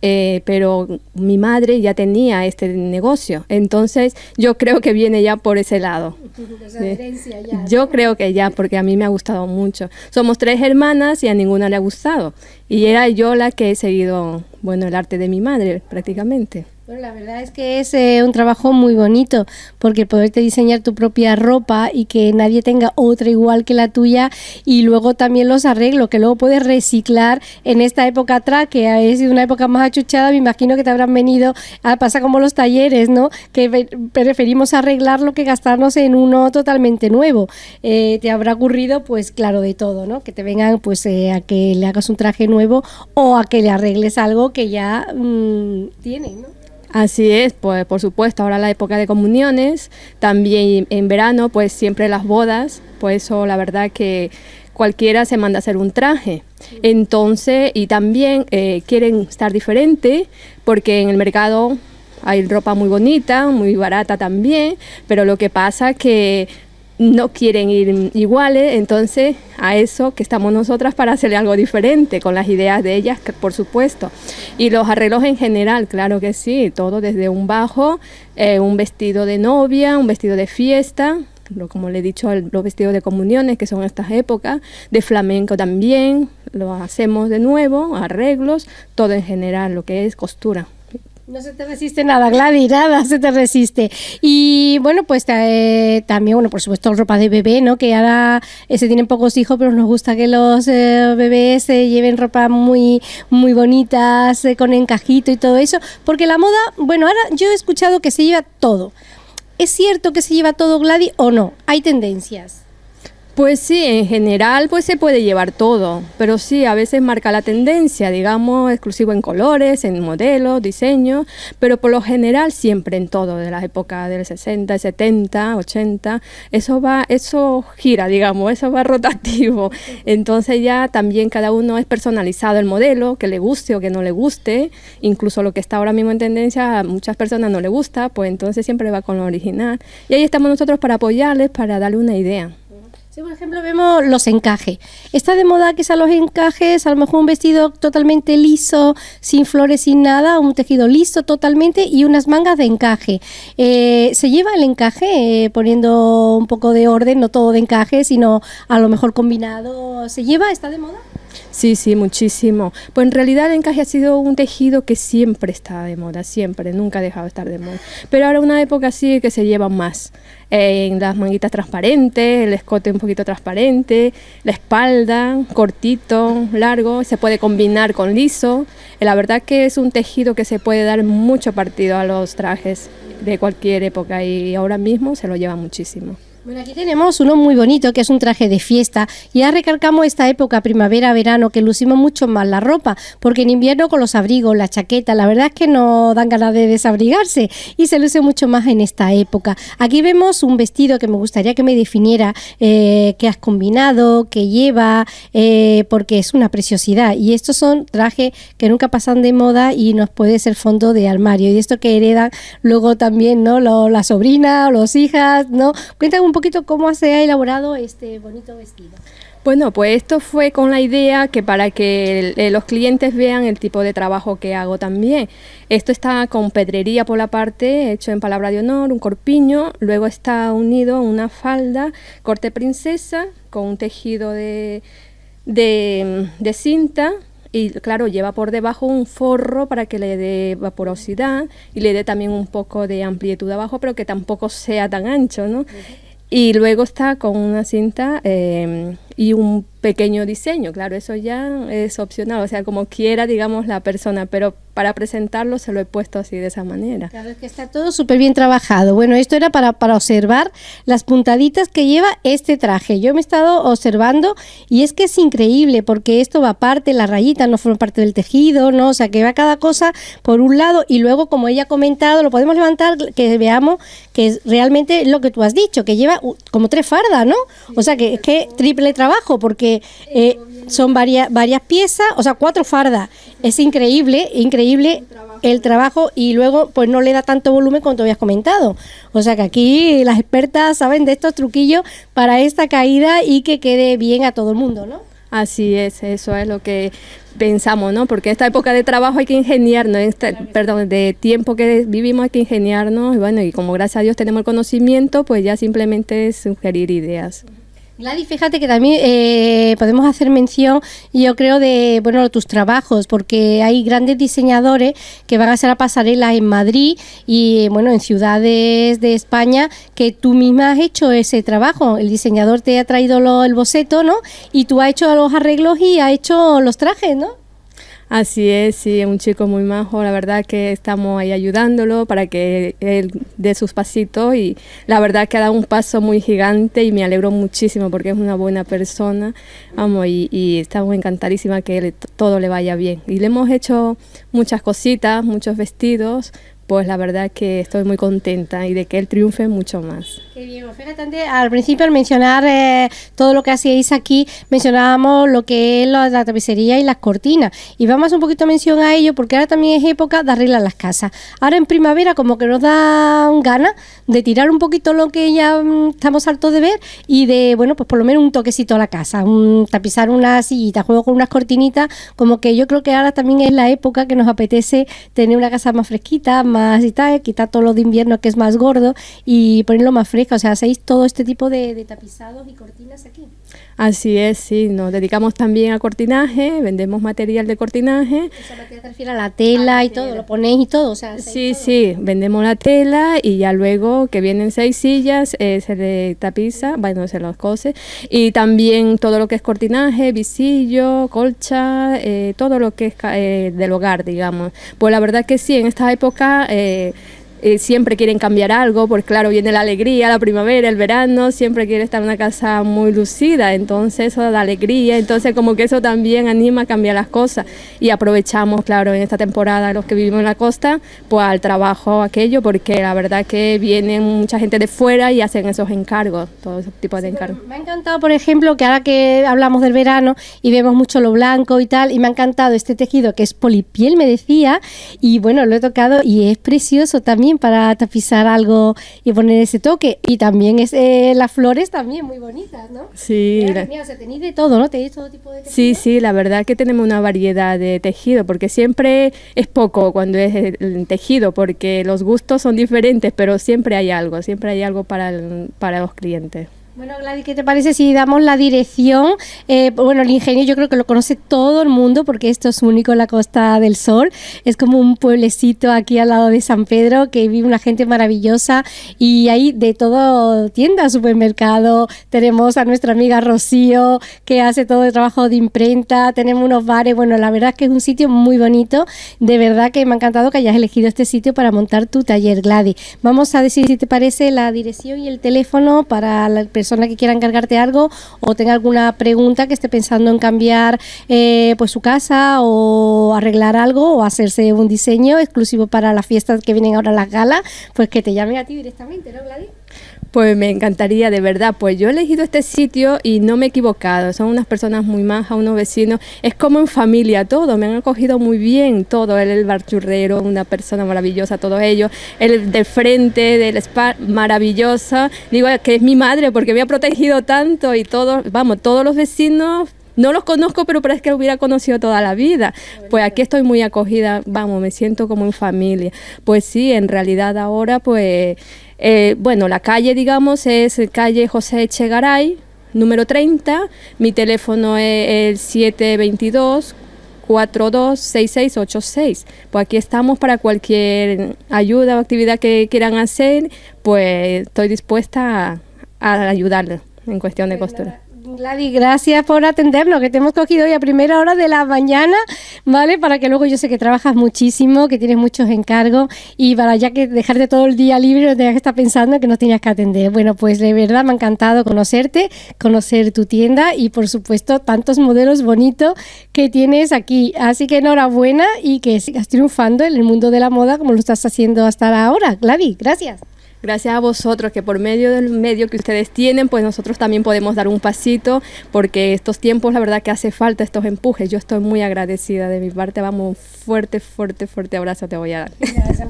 pero mi madre ya tenía este negocio, entonces yo creo que viene ya por ese lado. Herencia ya, ¿no? Yo creo que ya, porque a mí me ha gustado mucho. Somos 3 hermanas y a ninguna le ha gustado. Y era yo la que he seguido, bueno, el arte de mi madre prácticamente. Bueno, la verdad es que es un trabajo muy bonito, porque poderte diseñar tu propia ropa y que nadie tenga otra igual que la tuya, y luego también los arreglos, que luego puedes reciclar en esta época atrás, que es una época más achuchada. Me imagino que te habrán venido, pasa como los talleres, ¿no? Que preferimos arreglarlo que gastarnos en uno totalmente nuevo. Te habrá ocurrido, pues claro, de todo, ¿no? Que te vengan pues a que le hagas un traje nuevo o a que le arregles algo que ya tienen, ¿no? Así es, pues por supuesto, ahora la época de comuniones, también en verano, pues siempre las bodas, pues eso la verdad que cualquiera se manda a hacer un traje. Entonces, y también quieren estar diferente, porque en el mercado hay ropa muy bonita, muy barata también, pero lo que pasa que no quieren ir iguales, entonces a eso que estamos nosotras para hacerle algo diferente con las ideas de ellas, por supuesto. Y los arreglos en general, claro que sí, todo desde un bajo, un vestido de novia, un vestido de fiesta, como le he dicho, los vestidos de comuniones que son estas épocas, de flamenco también, lo hacemos de nuevo, arreglos, todo en general, lo que es costura. No se te resiste nada, Gladys, nada se te resiste. Y bueno, pues también, bueno, por supuesto, ropa de bebé, ¿no? Que ahora se tienen pocos hijos, pero nos gusta que los bebés lleven ropa muy bonitas, con encajito y todo eso. Porque la moda, bueno, ahora yo he escuchado que se lleva todo. ¿Es cierto que se lleva todo, Gladys, o no? ¿Hay tendencias? Pues sí, en general pues se puede llevar todo, pero sí, a veces marca la tendencia, digamos, exclusivo en colores, en modelos, diseños, pero por lo general siempre en todo, de la época del 60, 70, 80, eso gira, digamos, eso va rotativo. Entonces ya también cada uno es personalizado el modelo, que le guste o que no le guste, incluso lo que está ahora mismo en tendencia a muchas personas no le gusta, pues entonces siempre va con lo original. Y ahí estamos nosotros para apoyarles, para darle una idea. Sí, por ejemplo, vemos los encajes. Está de moda que sean los encajes, a lo mejor un vestido totalmente liso, sin flores, sin nada, un tejido liso totalmente y unas mangas de encaje. ¿Se lleva el encaje poniendo un poco de orden, no todo de encaje, sino a lo mejor combinado? ¿Se lleva? ¿Está de moda? Sí, sí, muchísimo. Pues en realidad el encaje ha sido un tejido que siempre está de moda, siempre, nunca ha dejado de estar de moda. Pero ahora una época sí que se lleva más. En las manguitas transparentes, el escote un poquito transparente, la espalda, cortito, largo, se puede combinar con liso. La verdad que es un tejido que se puede dar mucho partido a los trajes de cualquier época y ahora mismo se lo lleva muchísimo. Bueno, aquí tenemos uno muy bonito, que es un traje de fiesta. Ya recalcamos esta época, primavera-verano, que lucimos mucho más la ropa, porque en invierno con los abrigos, la chaqueta, la verdad es que no dan ganas de desabrigarse y se luce mucho más en esta época. Aquí vemos un vestido que me gustaría que me definiera qué has combinado, qué lleva, porque es una preciosidad. Y estos son trajes que nunca pasan de moda y nos puede ser fondo de armario. Y esto que heredan luego también, ¿no? La sobrina o los hijas, ¿no? Cuéntame un poquito cómo se ha elaborado este bonito vestido. Bueno, pues esto fue con la idea que para que los clientes vean el tipo de trabajo que hago también. Esto está con pedrería por la parte, hecho en palabra de honor, un corpiño, luego está unido a una falda corte princesa con un tejido de cinta. Y claro, lleva por debajo un forro para que le dé vaporosidad y le dé también un poco de amplitud abajo, pero que tampoco sea tan ancho, ¿no? Y luego está con una cinta y un pequeño diseño, claro, eso ya es opcional, o sea, como quiera, digamos, la persona, pero para presentarlo se lo he puesto así de esa manera. Claro, es que está todo súper bien trabajado. Bueno, esto era para observar las puntaditas que lleva este traje. Yo me he estado observando y es que es increíble porque esto va aparte, las rayitas no forman parte del tejido, ¿no? O sea, que va cada cosa por un lado y luego, como ella ha comentado, lo podemos levantar, que veamos que es realmente lo que tú has dicho, que lleva como 3 fardas, ¿no? O sea, que es que triple trabajo porque son varias piezas, o sea, 4 fardas. Es increíble el trabajo y luego pues no le da tanto volumen como te habías comentado. O sea que aquí las expertas saben de estos truquillos para esta caída y que quede bien a todo el mundo, ¿no? Así es, eso es lo que pensamos, ¿no? Porque en esta época de trabajo hay que ingeniarnos, de tiempo que vivimos hay que ingeniarnos y bueno, y como gracias a Dios tenemos el conocimiento, pues ya simplemente es sugerir ideas. Gladys, fíjate que también podemos hacer mención, yo creo, de tus trabajos, porque hay grandes diseñadores que van a hacer la pasarela en Madrid y en ciudades de España que tú misma has hecho ese trabajo. El diseñador te ha traído el boceto, ¿no? Y tú has hecho los arreglos y has hecho los trajes, ¿no? Así es, sí, es un chico muy majo, la verdad que estamos ahí ayudándolo para que él dé sus pasitos y la verdad que ha dado un paso muy gigante y me alegro muchísimo porque es una buena persona, vamos, y estamos encantadísimas que todo le vaya bien. Y le hemos hecho muchas cositas, muchos vestidos, pues la verdad que estoy muy contenta y de que él triunfe mucho más. Qué bien, fíjate, al principio al mencionar todo lo que hacíais aquí, mencionábamos lo que es la tapicería y las cortinas, y vamos un poquito a mención a ello porque ahora también es época de arreglar las casas. Ahora en primavera como que nos da ganas de tirar un poquito lo que ya estamos hartos de ver y de, pues por lo menos un toquecito a la casa, tapizar una sillita, juego con unas cortinitas, como que yo creo que ahora también es la época que nos apetece tener una casa más fresquita, más y tal, quitar todo lo de invierno que es más gordo y ponerlo más fresco. O sea, hacéis todo este tipo de tapizados y cortinas aquí. Así es, sí, nos dedicamos también a cortinaje, vendemos material de cortinaje. Eso lo que te refiere a la tela y todo, lo ponéis y todo, o sea, sí, todo. Sí, vendemos la tela y ya luego que vienen 6 sillas, se le tapiza, se los cose, y también todo lo que es cortinaje, visillo, colcha, todo lo que es del hogar, digamos. Pues la verdad que sí, en esta época siempre quieren cambiar algo, porque claro, viene la alegría, la primavera, el verano, siempre quiere estar en una casa muy lucida, entonces eso da alegría, entonces como que eso también anima a cambiar las cosas y aprovechamos, claro, en esta temporada los que vivimos en la costa, pues al trabajo aquello, porque la verdad que viene mucha gente de fuera y hacen esos encargos, todo ese tipo de encargos. Me ha encantado, por ejemplo, que ahora que hablamos del verano y vemos mucho lo blanco y tal, y me ha encantado este tejido que es polipiel, me decía, y lo he tocado y es precioso también para tapizar algo y poner ese toque, y también las flores también muy bonitas, ¿no? Sí. Mira, o sea, tenéis de todo, ¿no? Tenéis todo tipo de tejido. Sí, la verdad que tenemos una variedad de tejido, porque siempre es poco cuando es el tejido, porque los gustos son diferentes, pero siempre hay algo para los clientes. Bueno, Gladys, ¿qué te parece si damos la dirección? Bueno, el Ingenio yo creo que lo conoce todo el mundo porque esto es único en la Costa del Sol. Es como un pueblecito aquí al lado de San Pedro que vive una gente maravillosa y hay de todo, tienda, supermercado. Tenemos a nuestra amiga Rocío que hace todo el trabajo de imprenta. Tenemos unos bares. Bueno, la verdad es que es un sitio muy bonito. De verdad que me ha encantado que hayas elegido este sitio para montar tu taller, Gladys. Vamos a decir, si te parece, la dirección y el teléfono para la persona que quiera encargarte algo o tenga alguna pregunta que esté pensando en cambiar pues su casa o arreglar algo o hacerse un diseño exclusivo para las fiestas que vienen ahora, las galas, pues que te llamen a ti directamente, ¿no, Gladys? Pues me encantaría, de verdad. Pues yo he elegido este sitio y no me he equivocado. Son unas personas muy majas, unos vecinos. Es como en familia todo. Me han acogido muy bien todo. El barchurrero, una persona maravillosa, todos ellos. El de frente del spa, maravillosa. Digo que es mi madre porque me ha protegido tanto y todos, vamos, todos los vecinos. No los conozco, pero parece que los hubiera conocido toda la vida. Pues aquí estoy muy acogida, vamos, me siento como en familia. Pues sí, en realidad ahora, pues, bueno, la calle, digamos, es calle José Echegaray, número 30. Mi teléfono es el 722-426686. Pues aquí estamos para cualquier ayuda o actividad que quieran hacer, pues estoy dispuesta a ayudarles en cuestión de costura. Gladys, gracias por atendernos, que te hemos cogido hoy a primera hora de la mañana, ¿vale? Para que luego, yo sé que trabajas muchísimo, que tienes muchos encargos y para ya que dejarte todo el día libre no tengas que estar pensando que nos tenías que atender. Bueno, pues de verdad me ha encantado conocerte, conocer tu tienda y por supuesto tantos modelos bonitos que tienes aquí. Así que enhorabuena y que sigas triunfando en el mundo de la moda como lo estás haciendo hasta ahora. Gladys, gracias. Gracias a vosotros, que por medio del medio que ustedes tienen, pues nosotros también podemos dar un pasito, porque estos tiempos la verdad que hace falta estos empujes. Yo estoy muy agradecida de mi parte, vamos, fuerte, fuerte, fuerte abrazo te voy a dar. Gracias,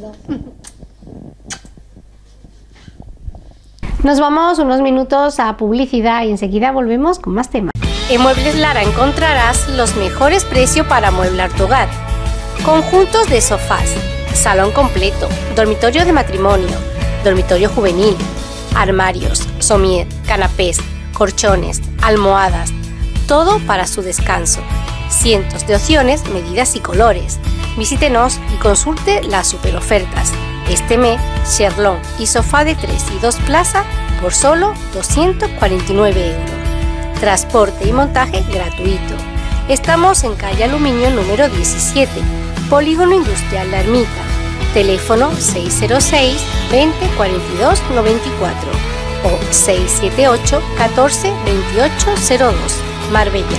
nos vamos unos minutos a publicidad y enseguida volvemos con más temas. En Muebles Lara encontrarás los mejores precios para amueblar tu hogar. Conjuntos de sofás, salón completo, dormitorio de matrimonio, dormitorio juvenil, armarios, somier, canapés, colchones, almohadas, todo para su descanso. Cientos de opciones, medidas y colores. Visítenos y consulte las superofertas. Este mes, Sherlong y sofá de 3 y 2 plazas por solo 249 €. Transporte y montaje gratuito. Estamos en calle Aluminio número 17, Polígono Industrial La Ermita. Teléfono 606 20 42 94 o 678 14 28 02, Marbella.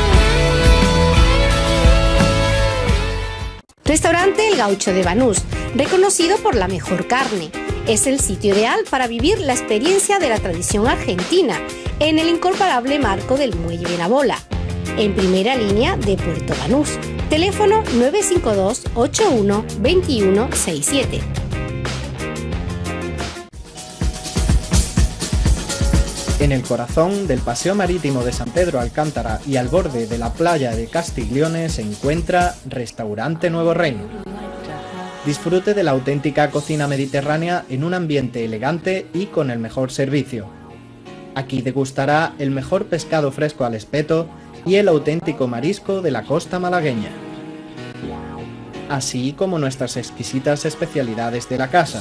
Restaurante El Gaucho de Banús, reconocido por la mejor carne. Es el sitio ideal para vivir la experiencia de la tradición argentina en el incomparable marco del Muelle Benabola, en primera línea de Puerto Banús. Teléfono 952 81 21 67. En el corazón del Paseo Marítimo de San Pedro Alcántara y al borde de la playa de Castiglione se encuentra Restaurante Nuevo Reino. Disfrute de la auténtica cocina mediterránea en un ambiente elegante y con el mejor servicio. Aquí degustará el mejor pescado fresco al espeto y el auténtico marisco de la costa malagueña, así como nuestras exquisitas especialidades de la casa.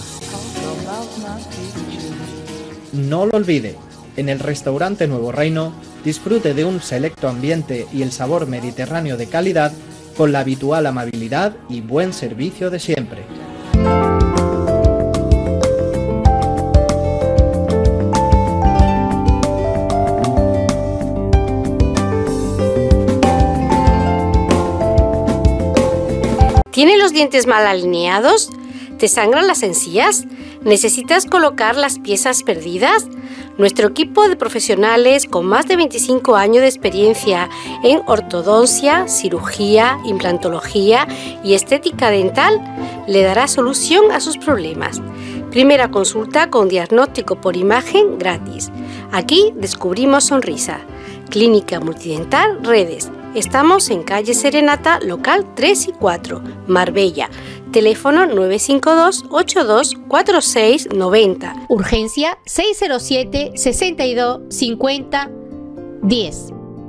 No lo olvide, en el Restaurante Nuevo Reino disfrute de un selecto ambiente y el sabor mediterráneo de calidad con la habitual amabilidad y buen servicio de siempre. ¿Tienes los dientes mal alineados? ¿Te sangran las encías? ¿Necesitas colocar las piezas perdidas? Nuestro equipo de profesionales con más de 25 años de experiencia en ortodoncia, cirugía, implantología y estética dental le dará solución a sus problemas. Primera consulta con diagnóstico por imagen gratis. Aquí descubrimos sonrisa. Clínica Multidental Redes, Estamos en calle Serenata, local 3 y 4, Marbella. Teléfono 952 82 46 90. Urgencia 607 62 50 10.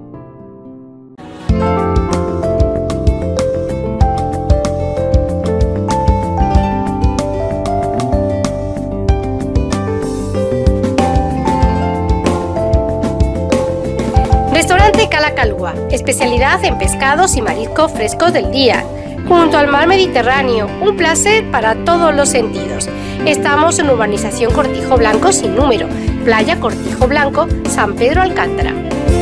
Restaurante Cala Calúa, especialidad en pescados y mariscos frescos del día, junto al mar Mediterráneo, un placer para todos los sentidos. Estamos en urbanización Cortijo Blanco sin número, playa Cortijo Blanco, San Pedro Alcántara.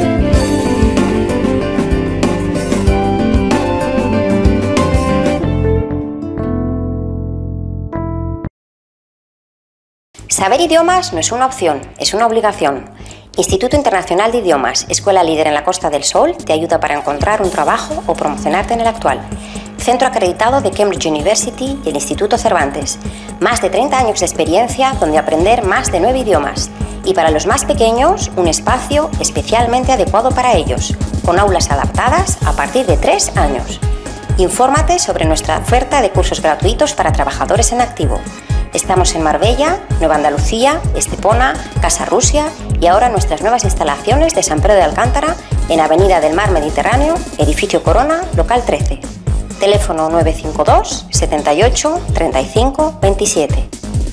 Saber idiomas no es una opción, es una obligación. Instituto Internacional de Idiomas, escuela líder en la Costa del Sol, te ayuda para encontrar un trabajo o promocionarte en el actual. Centro acreditado de Cambridge University y el Instituto Cervantes. Más de 30 años de experiencia donde aprender más de 9 idiomas. Y para los más pequeños, un espacio especialmente adecuado para ellos, con aulas adaptadas a partir de 3 años. Infórmate sobre nuestra oferta de cursos gratuitos para trabajadores en activo. Estamos en Marbella, Nueva Andalucía, Estepona, Casa Rusia y ahora nuestras nuevas instalaciones de San Pedro de Alcántara en Avenida del Mar Mediterráneo, Edificio Corona, local 13. Teléfono 952 78 35 27.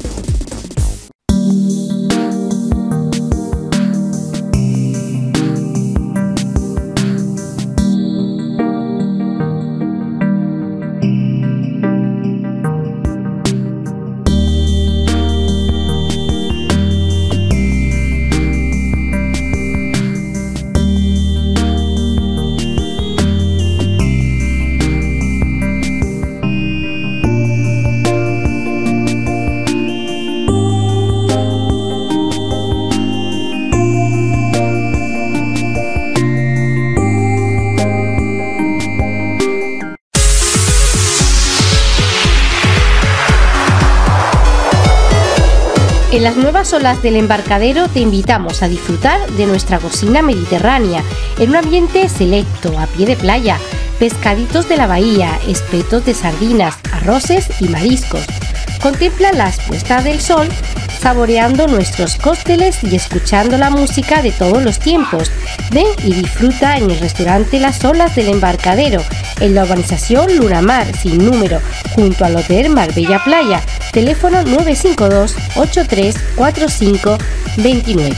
En las nuevas olas del embarcadero te invitamos a disfrutar de nuestra cocina mediterránea en un ambiente selecto, a pie de playa, pescaditos de la bahía, espetos de sardinas, arroces y mariscos. Contempla las puestas del sol, saboreando nuestros cócteles y escuchando la música de todos los tiempos. Ven y disfruta en el restaurante Las Olas del Embarcadero, en la urbanización Lunamar, sin número, junto al Hotel Marbella Playa. Teléfono 952 83 45 29.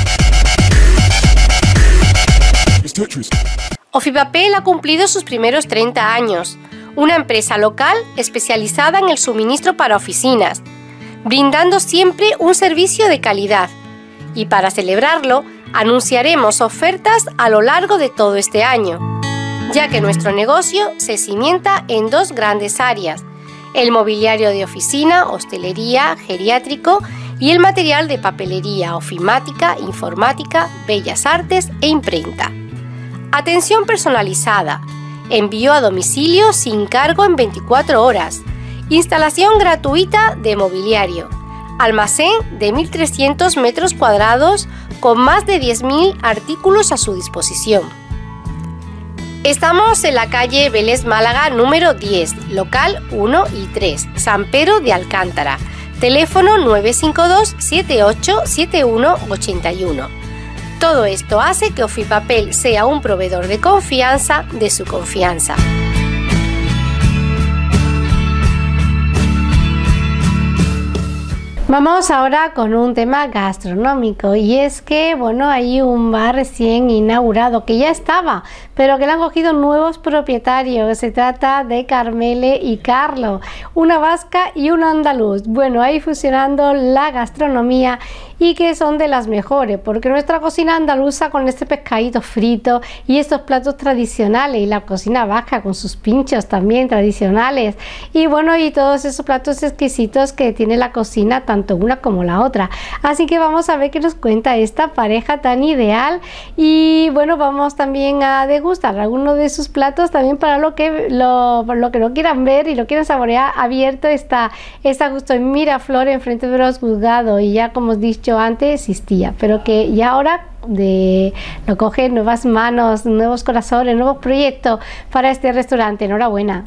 Ofipapel ha cumplido sus primeros 30 años, una empresa local especializada en el suministro para oficinas, brindando siempre un servicio de calidad. Y para celebrarlo, anunciaremos ofertas a lo largo de todo este año, ya que nuestro negocio se cimienta en dos grandes áreas: el mobiliario de oficina, hostelería, geriátrico y el material de papelería, ofimática, informática, bellas artes e imprenta. Atención personalizada, envío a domicilio sin cargo en 24 horas, instalación gratuita de mobiliario, almacén de 1.300 metros cuadrados con más de 10.000 artículos a su disposición. Estamos en la calle Vélez Málaga número 10, local 1 y 3, San Pedro de Alcántara. Teléfono 952 78 71 81. Todo esto hace que Ofipapel sea un proveedor de confianza de su confianza. Vamos ahora con un tema gastronómico, y es que, bueno, hay un bar recién inaugurado que ya estaba, pero que le han cogido nuevos propietarios. Se trata de Carmele y Carlo, una vasca y un andaluz. Bueno, ahí fusionando la gastronomía, y que son de las mejores, porque nuestra cocina andaluza con este pescadito frito y estos platos tradicionales, y la cocina vasca con sus pinchos también tradicionales, y bueno, y todos esos platos exquisitos que tiene la cocina, tanto una como la otra. Así que vamos a ver qué nos cuenta esta pareja tan ideal, y bueno, vamos también a degustar algunos de sus platos también para lo que lo quieran ver y lo quieran saborear. Abierto está a gusto en Miraflores, enfrente de los juzgados, y ya como os he dicho, dicho antes, existía, pero que ya ahora lo cogen nuevas manos, nuevos corazones, nuevos proyectos para este restaurante. Enhorabuena.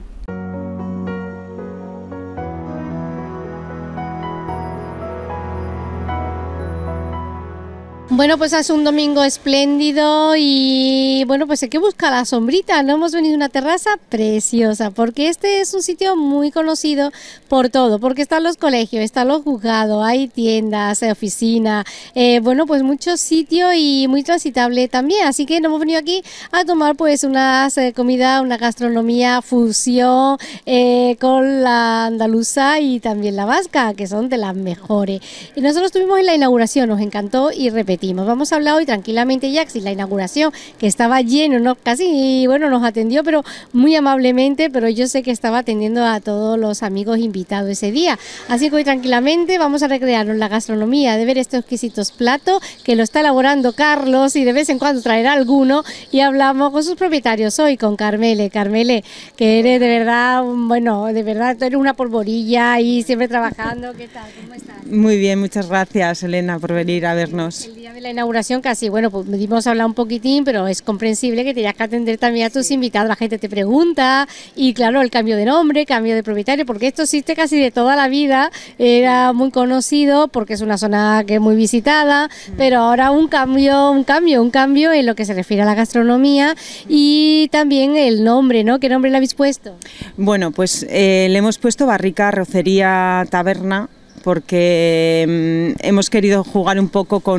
Bueno, pues es un domingo espléndido y bueno, pues hay que buscar la sombrita. No hemos venido a una terraza preciosa porque este es un sitio muy conocido por todo, porque están los colegios, están los juzgados, hay tiendas, oficinas, bueno, pues muchos sitios y muy transitable también. Así que nos hemos venido aquí a tomar pues unas comidas, una gastronomía fusión con la andaluza y también la vasca, que son de las mejores. Y nosotros estuvimos en la inauguración, nos encantó y repetimos. Vamos a hablar hoy tranquilamente, Jax, la inauguración, que estaba lleno, ¿no? Casi, bueno, nos atendió, pero muy amablemente, pero yo sé que estaba atendiendo a todos los amigos invitados ese día. Así que hoy tranquilamente vamos a recrearnos la gastronomía, de ver estos exquisitos platos que lo está elaborando Carlos y de vez en cuando traerá alguno y hablamos con sus propietarios hoy, con Carmele. Carmele, que eres de verdad, bueno, de verdad, tú eres una polvorilla y siempre trabajando. ¿Qué tal? ¿Cómo estás? Muy bien, muchas gracias, Elena, por venir a vernos. El día de la inauguración casi, bueno, pues dimos a hablar un poquitín, pero es comprensible que tenías que atender también a tus invitados, la gente te pregunta y claro, el cambio de nombre, cambio de propietario, porque esto existe casi de toda la vida, era muy conocido porque es una zona que es muy visitada, pero ahora un cambio en lo que se refiere a la gastronomía y también el nombre, ¿no? ¿Qué nombre le habéis puesto? Bueno, pues le hemos puesto Barrica Arrocería Taberna, porque hemos querido jugar un poco con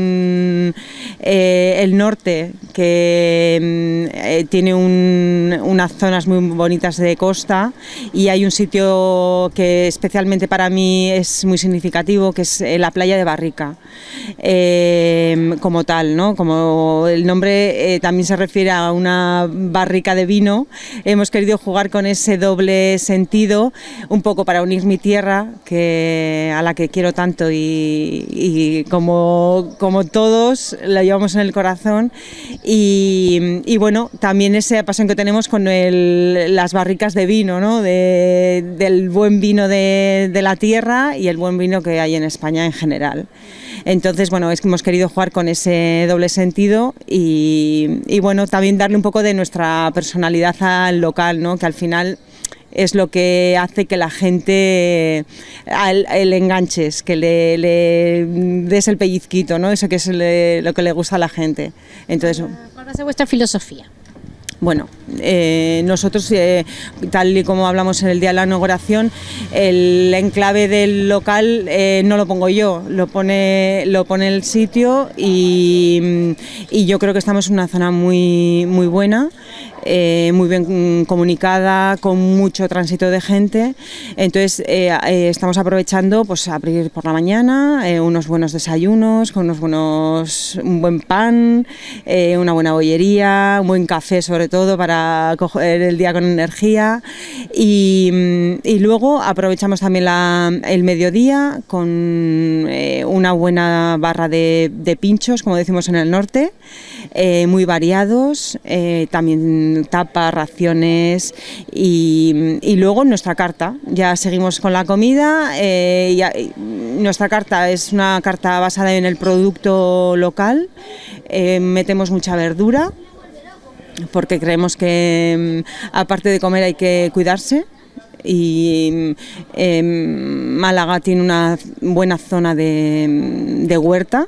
el norte, que tiene unas zonas muy bonitas de costa y hay un sitio que especialmente para mí es muy significativo, que es la playa de Barrica, como tal, ¿no? Como el nombre también se refiere a una barrica de vino, hemos querido jugar con ese doble sentido, un poco para unir mi tierra, a la que quiero tanto y como todos la llevamos en el corazón y bueno, también esa pasión que tenemos con las barricas de vino, ¿no? Del buen vino de la tierra y el buen vino que hay en España en general. Entonces, bueno, es que hemos querido jugar con ese doble sentido y bueno, también darle un poco de nuestra personalidad al local, ¿no? Que al final es lo que hace que la gente le enganches, que le des el pellizquito, ¿no? Eso que es lo que le gusta a la gente. Entonces, ¿cuál va a ser vuestra filosofía? Bueno, nosotros, tal y como hablamos en el día de la inauguración, el enclave del local no lo pongo yo, lo pone el sitio y yo creo que estamos en una zona muy, muy buena. Muy bien comunicada, con mucho tránsito de gente, entonces estamos aprovechando pues abrir por la mañana, unos buenos desayunos, con un buen pan, una buena bollería, un buen café sobre todo para coger el día con energía y luego aprovechamos también el mediodía con una buena barra de pinchos, como decimos en el norte, muy variados, también tapas, raciones y luego nuestra carta. Ya seguimos con la comida. Nuestra carta es una carta basada en el producto local. Metemos mucha verdura porque creemos que aparte de comer hay que cuidarse. Y Málaga tiene una buena zona de huerta.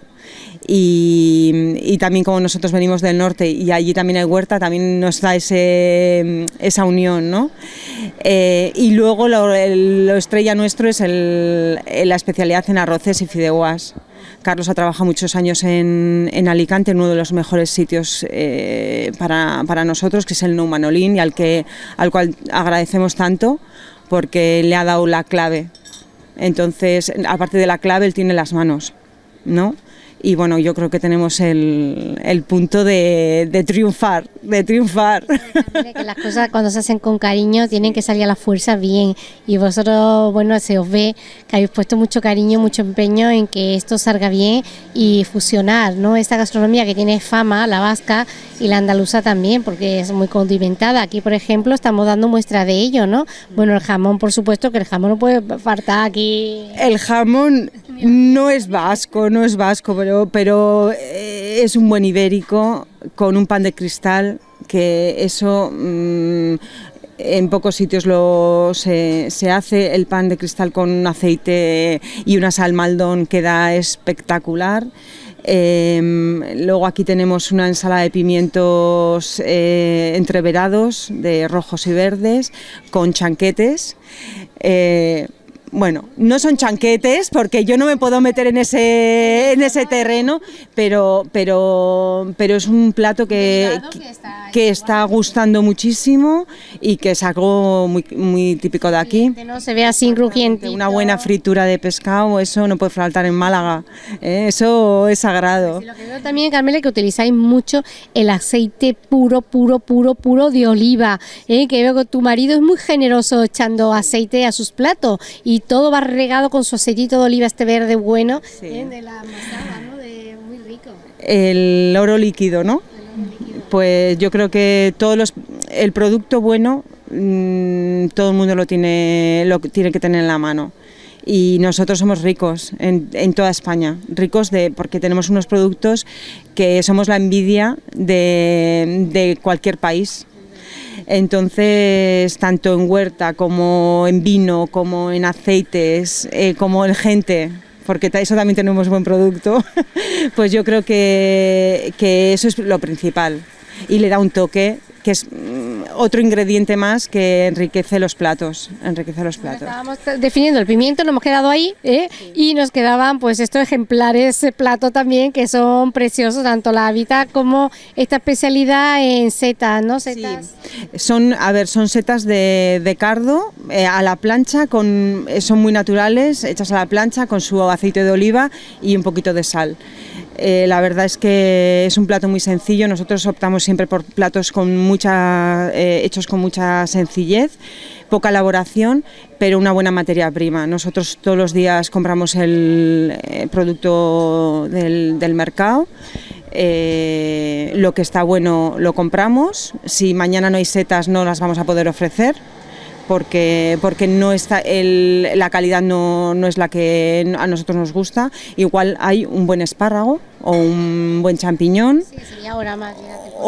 Y también como nosotros venimos del norte y allí también hay huerta, también nos da esa unión, ¿no? Y luego lo estrella nuestro es la especialidad en arroces y fideuás. Carlos ha trabajado muchos años en Alicante, en uno de los mejores sitios para nosotros, que es el Nou Manolín, y al cual agradecemos tanto porque le ha dado la clave. Entonces, aparte de la clave, él tiene las manos, ¿no? Y bueno, yo creo que tenemos el punto de triunfar, Que las cosas cuando se hacen con cariño tienen que salir a la fuerza bien y vosotros, bueno, se os ve que habéis puesto mucho cariño, mucho empeño en que esto salga bien y fusionar, ¿no? Esta gastronomía que tiene fama, la vasca y la andaluza también, porque es muy condimentada. Aquí, por ejemplo, estamos dando muestra de ello, ¿no? Bueno, el jamón, por supuesto, que el jamón no puede faltar aquí. El jamón No es vasco, pero es un buen ibérico con un pan de cristal, que eso en pocos sitios se hace. El pan de cristal con aceite y una sal Maldon queda espectacular. Luego aquí tenemos una ensalada de pimientos entreverados, de rojos y verdes, con chanquetes. Bueno, no son chanquetes porque yo no me puedo meter en ese terreno, pero es un plato que está gustando muchísimo y que es algo muy típico de aquí. No se ve así crujiente. Una buena fritura de pescado, eso no puede faltar en Málaga, eso es sagrado. Lo que veo también, Carmela, es que utilizáis mucho el aceite puro de oliva, que veo que tu marido es muy generoso echando aceite a sus platos y todo va regado con su aceitito de oliva este verde bueno, sí. De la masada, ¿no? Muy rico. El oro líquido, ¿no? Pues yo creo que el producto bueno todo el mundo lo tiene que tener en la mano. Y nosotros somos ricos en toda España, porque tenemos unos productos que somos la envidia de cualquier país. Entonces, tanto en huerta como en vino, como en aceites, como en gente, porque eso también tenemos buen producto, pues yo creo que eso es lo principal y le da un toque que es otro ingrediente más que enriquece los platos. Estábamos definiendo el pimiento, nos hemos quedado ahí, y nos quedaban pues estos ejemplares plato también que son preciosos, tanto la habita como esta especialidad en setas, ¿no? Setas. Sí. Son setas de cardo a la plancha, son muy naturales, hechas a la plancha con su aceite de oliva y un poquito de sal. La verdad es que es un plato muy sencillo. Nosotros optamos siempre por platos hechos con mucha sencillez, poca elaboración, pero una buena materia prima. Nosotros todos los días compramos el producto del mercado. Lo que está bueno lo compramos. Si mañana no hay setas no las vamos a poder ofrecer, porque no está la calidad no es la que a nosotros nos gusta. Igual hay un buen espárrago o un buen champiñón. Sí, sería ahora más.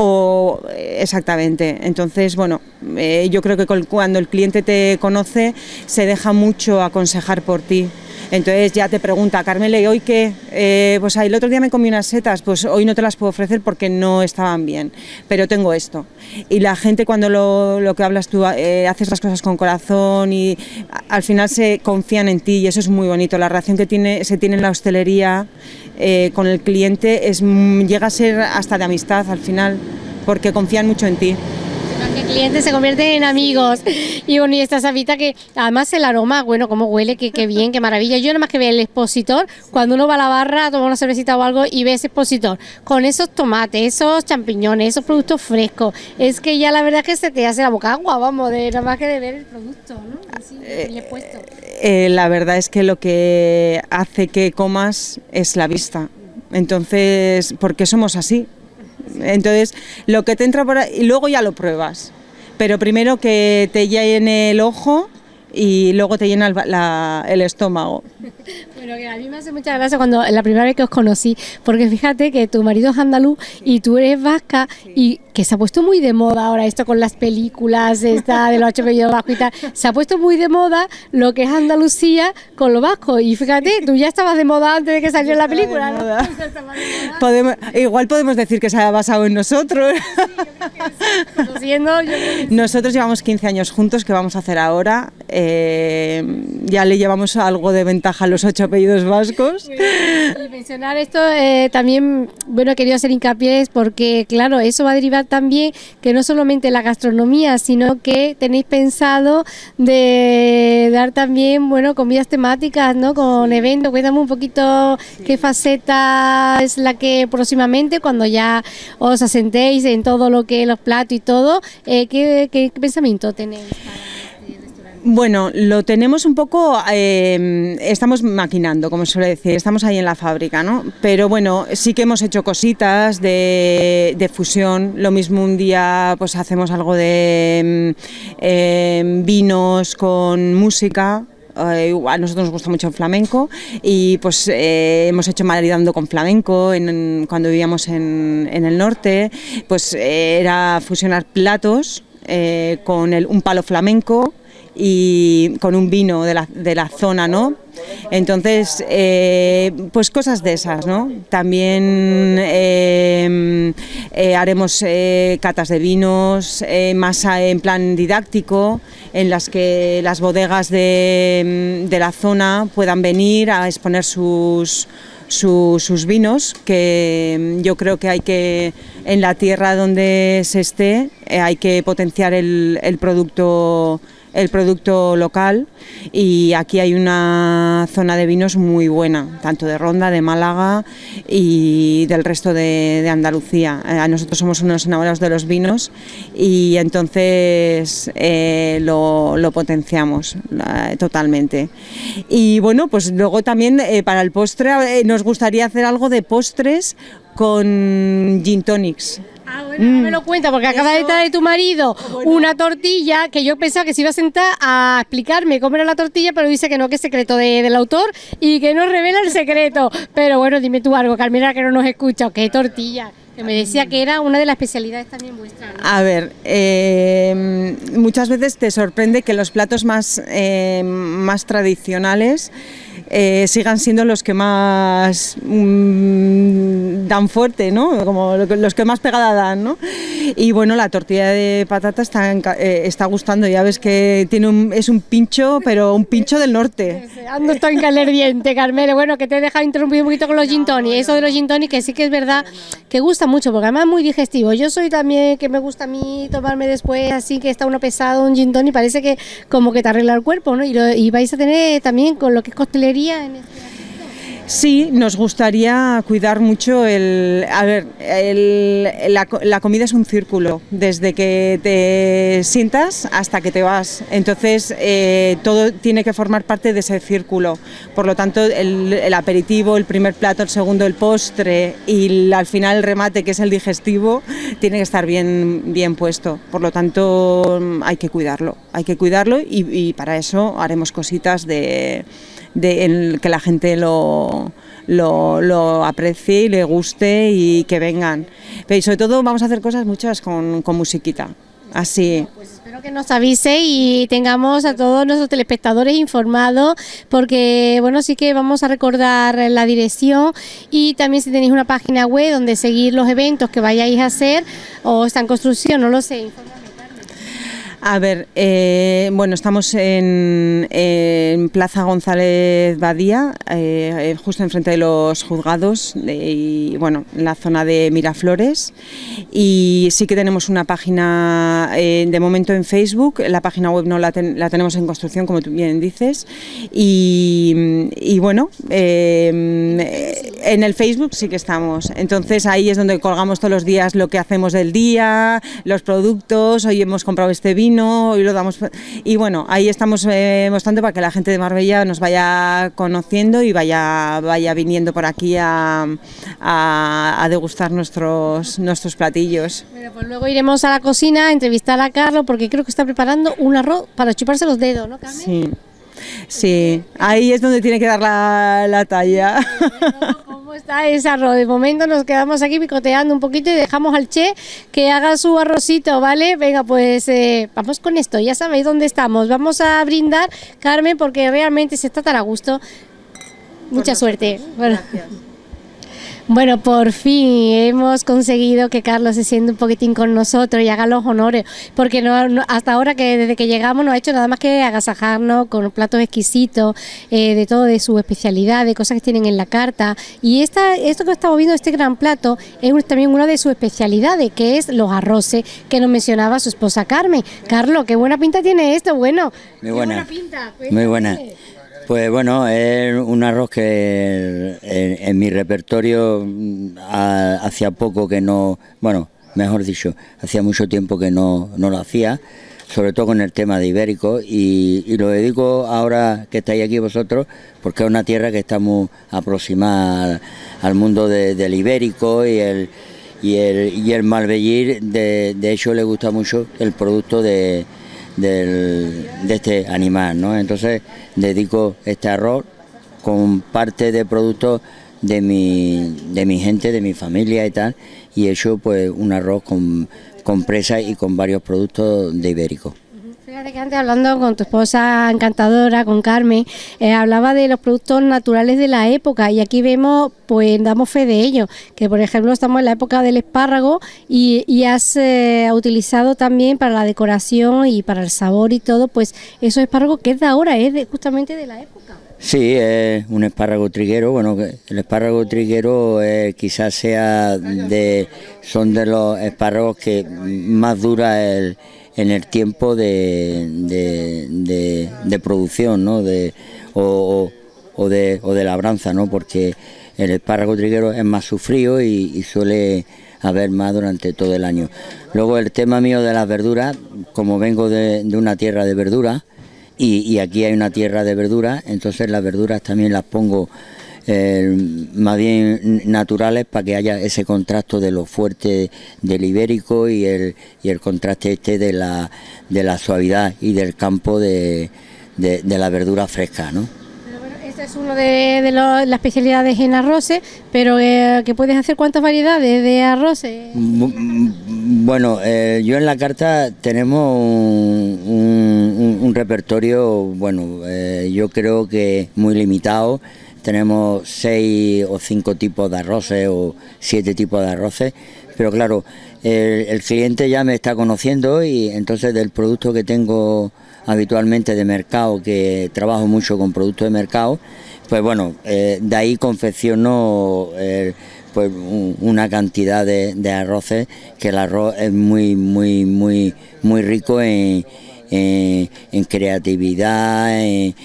Exactamente. Entonces, bueno, yo creo que cuando el cliente te conoce se deja mucho aconsejar por ti. Entonces ya te pregunta, Carmela, ¿y hoy qué? Pues el otro día me comí unas setas, pues hoy no te las puedo ofrecer porque no estaban bien, pero tengo esto. Y la gente, cuando lo que hablas tú, haces las cosas con corazón y al final se confían en ti, y eso es muy bonito. La relación que se tiene en la hostelería con el cliente llega a ser hasta de amistad al final, porque confían mucho en ti. Que clientes se convierten en amigos. Y bueno, y esta sapita que además el aroma, bueno, cómo huele, qué bien, qué maravilla. Yo nada más que veo el expositor, cuando uno va a la barra a tomar una cervecita o algo y ve ese expositor con esos tomates, esos champiñones, esos productos frescos, es que ya la verdad es que se te hace la boca agua, vamos, nada más que de ver el producto, ¿no? Así, bien puesto. La verdad es que lo que hace que comas es la vista. Entonces, ¿por qué somos así? Entonces, lo que te entra por ahí, y luego ya lo pruebas, pero primero que te llene el ojo y luego te llena el estómago. Bueno, que a mí me hace mucha gracia cuando la primera vez que os conocí, porque fíjate que tu marido es andaluz y tú eres vasca, y que se ha puesto muy de moda ahora esto con las películas de los 8 apellidos vascos y tal, se ha puesto muy de moda lo que es Andalucía con lo vasco, y fíjate, tú ya estabas de moda antes de que saliera la película, ¿no? Igual podemos decir que se ha basado en nosotros. Sí, yo creo que sí. Conociendo, yo creo que sí. Nosotros llevamos 15 años juntos, que vamos a hacer ahora. Ya le llevamos algo de ventaja a los 8 apellidos vascos. Y mencionar esto también, bueno, he querido hacer hincapié porque, claro, eso va a derivar también que no solamente la gastronomía, sino que tenéis pensado de dar también, bueno, comidas temáticas, ¿no? Con eventos. Cuéntame un poquito qué faceta es la que próximamente, cuando ya os asentéis en todo lo que es los platos y todo, ¿qué pensamiento tenéis para? Bueno, lo tenemos un poco, estamos maquinando, como se suele decir, estamos ahí en la fábrica, ¿no? Pero bueno, sí que hemos hecho cositas de fusión. Lo mismo un día pues hacemos algo de vinos con música, a nosotros nos gusta mucho el flamenco y pues hemos hecho maridando con flamenco cuando vivíamos en el norte, pues era fusionar platos con un palo flamenco y con un vino de la zona, ¿no? Entonces, pues cosas de esas, ¿no? También haremos catas de vinos, más en plan didáctico, en las que las bodegas de la zona puedan venir a exponer sus vinos, que yo creo que hay que, en la tierra donde se esté, hay que potenciar el producto local, y aquí hay una zona de vinos muy buena, tanto de Ronda, de Málaga y del resto de Andalucía. Nosotros somos unos enamorados de los vinos y entonces lo potenciamos totalmente. Y bueno, pues luego también para el postre nos gustaría hacer algo de postres con gin tonics. Ah, bueno, no me lo cuenta, porque acaba de traer tu marido una tortilla que yo pensaba que se iba a sentar a explicarme cómo era la tortilla, pero dice que no, que es secreto del autor y que no revela el secreto. Pero bueno, dime tú algo, Carmela, que no nos escucha. ¿Qué tortilla? Que me decía que era una de las especialidades también vuestras, ¿no? A ver, muchas veces te sorprende que los platos más tradicionales sigan siendo los que más dan fuerte, ¿no? Como los que más pegada dan, ¿no? Y bueno, la tortilla de patata está gustando, ya ves que es un pincho, pero un pincho del norte. Ando estoy en calerdiente, Carmela. Bueno, que te he dejado interrumpir un poquito con los gin tonic. Eso de los gin tonic, que sí que es verdad que gusta mucho, porque además es muy digestivo. Yo soy también, que me gusta a mí tomarme después, así que está uno pesado, un gin tonic, parece que como que te arregla el cuerpo, ¿no? Y vais a tener también con lo que es costelería en este aspecto. Sí, nos gustaría cuidar mucho la comida es un círculo, desde que te sientas hasta que te vas. Entonces, todo tiene que formar parte de ese círculo. Por lo tanto, el aperitivo, el primer plato, el segundo, el postre y al final el remate, que es el digestivo, tiene que estar bien puesto. Por lo tanto, hay que cuidarlo y para eso haremos cositas en que la gente lo aprecie y le guste y que vengan. Pero sobre todo vamos a hacer cosas muchas con musiquita, así. Pues espero que nos avise y tengamos a todos nuestros telespectadores informados, porque bueno, sí que vamos a recordar la dirección y también si tenéis una página web donde seguir los eventos que vayáis a hacer o está en construcción, no lo sé, informadme. A ver, bueno, estamos en Plaza González Badía, justo enfrente de los juzgados, y bueno, en la zona de Miraflores, y sí que tenemos una página de momento en Facebook. La página web no la tenemos en construcción, como tú bien dices, y bueno, en el Facebook sí que estamos. Entonces ahí es donde colgamos todos los días lo que hacemos del día, los productos. Hoy hemos comprado este vino, hoy lo damos, y bueno, ahí estamos mostrando para que la gente de Marbella nos vaya conociendo y vaya viniendo por aquí a degustar nuestros platillos. Bueno, pues luego iremos a la cocina a entrevistar a Carlos, porque creo que está preparando un arroz para chuparse los dedos, ¿no, Carmen? Sí, ahí es donde tiene que dar la talla. ¿Cómo está ese arroz? De momento nos quedamos aquí picoteando un poquito y dejamos al chef que haga su arrocito, ¿vale? Venga, pues vamos con esto, ya sabéis dónde estamos. Vamos a brindar, Carmen, porque realmente se está tan a gusto. Mucha suerte. Bueno, por fin hemos conseguido que Carlos se siente un poquitín con nosotros y haga los honores, porque hasta ahora, que desde que llegamos, no ha hecho nada más que agasajarnos con platos exquisitos, de todo, de su especialidad, de cosas que tienen en la carta. Y esto que estamos viendo, este gran plato, es también una de sus especialidades, que es los arroces, que nos mencionaba su esposa Carmen. Carlos, qué buena pinta tiene esto, bueno. Muy buena pinta. Muy buena. Pues bueno, es un arroz que en mi repertorio hacía poco que no, bueno, mejor dicho, hacía mucho tiempo que no lo hacía, sobre todo con el tema de ibérico, y lo dedico ahora que estáis aquí vosotros, porque es una tierra que está muy aproximada al mundo del ibérico y el marbellí. De hecho, le gusta mucho el producto de de este animal, ¿no? Entonces dedico este arroz con parte de productos de mi gente, de mi familia y tal, y he hecho pues un arroz con presa y con varios productos de ibérico. Fíjate que antes, hablando con tu esposa encantadora, con Carmen, hablaba de los productos naturales de la época, y aquí vemos, pues damos fe de ello, que por ejemplo estamos en la época del espárrago y has utilizado también para la decoración y para el sabor y todo, pues esos espárragos que es de ahora, es justamente de la época. Sí, es un espárrago triguero. Bueno, el espárrago triguero quizás son de los espárragos que más dura en el tiempo de producción, ¿no? O de labranza, ¿no? Porque el espárrago triguero es más sufrido y suele haber más durante todo el año. Luego el tema mío de las verduras, como vengo de una tierra de verduras, y aquí hay una tierra de verduras, entonces las verduras también las pongo más bien naturales, para que haya ese contraste de lo fuerte del ibérico y el contraste de la suavidad y del campo de la verdura fresca, ¿no? Este es uno de las especialidades en arroces, pero ¿qué puedes hacer? ¿Cuántas variedades de arroces? Bueno, yo en la carta tenemos un repertorio, bueno, yo creo que muy limitado. Tenemos 6 o 5 tipos de arroces o 7 tipos de arroces, pero claro, el cliente ya me está conociendo, y entonces del producto que tengo habitualmente de mercado, que trabajo mucho con productos de mercado, pues bueno, de ahí confecciono pues una cantidad de arroces, que el arroz es muy rico en creatividad,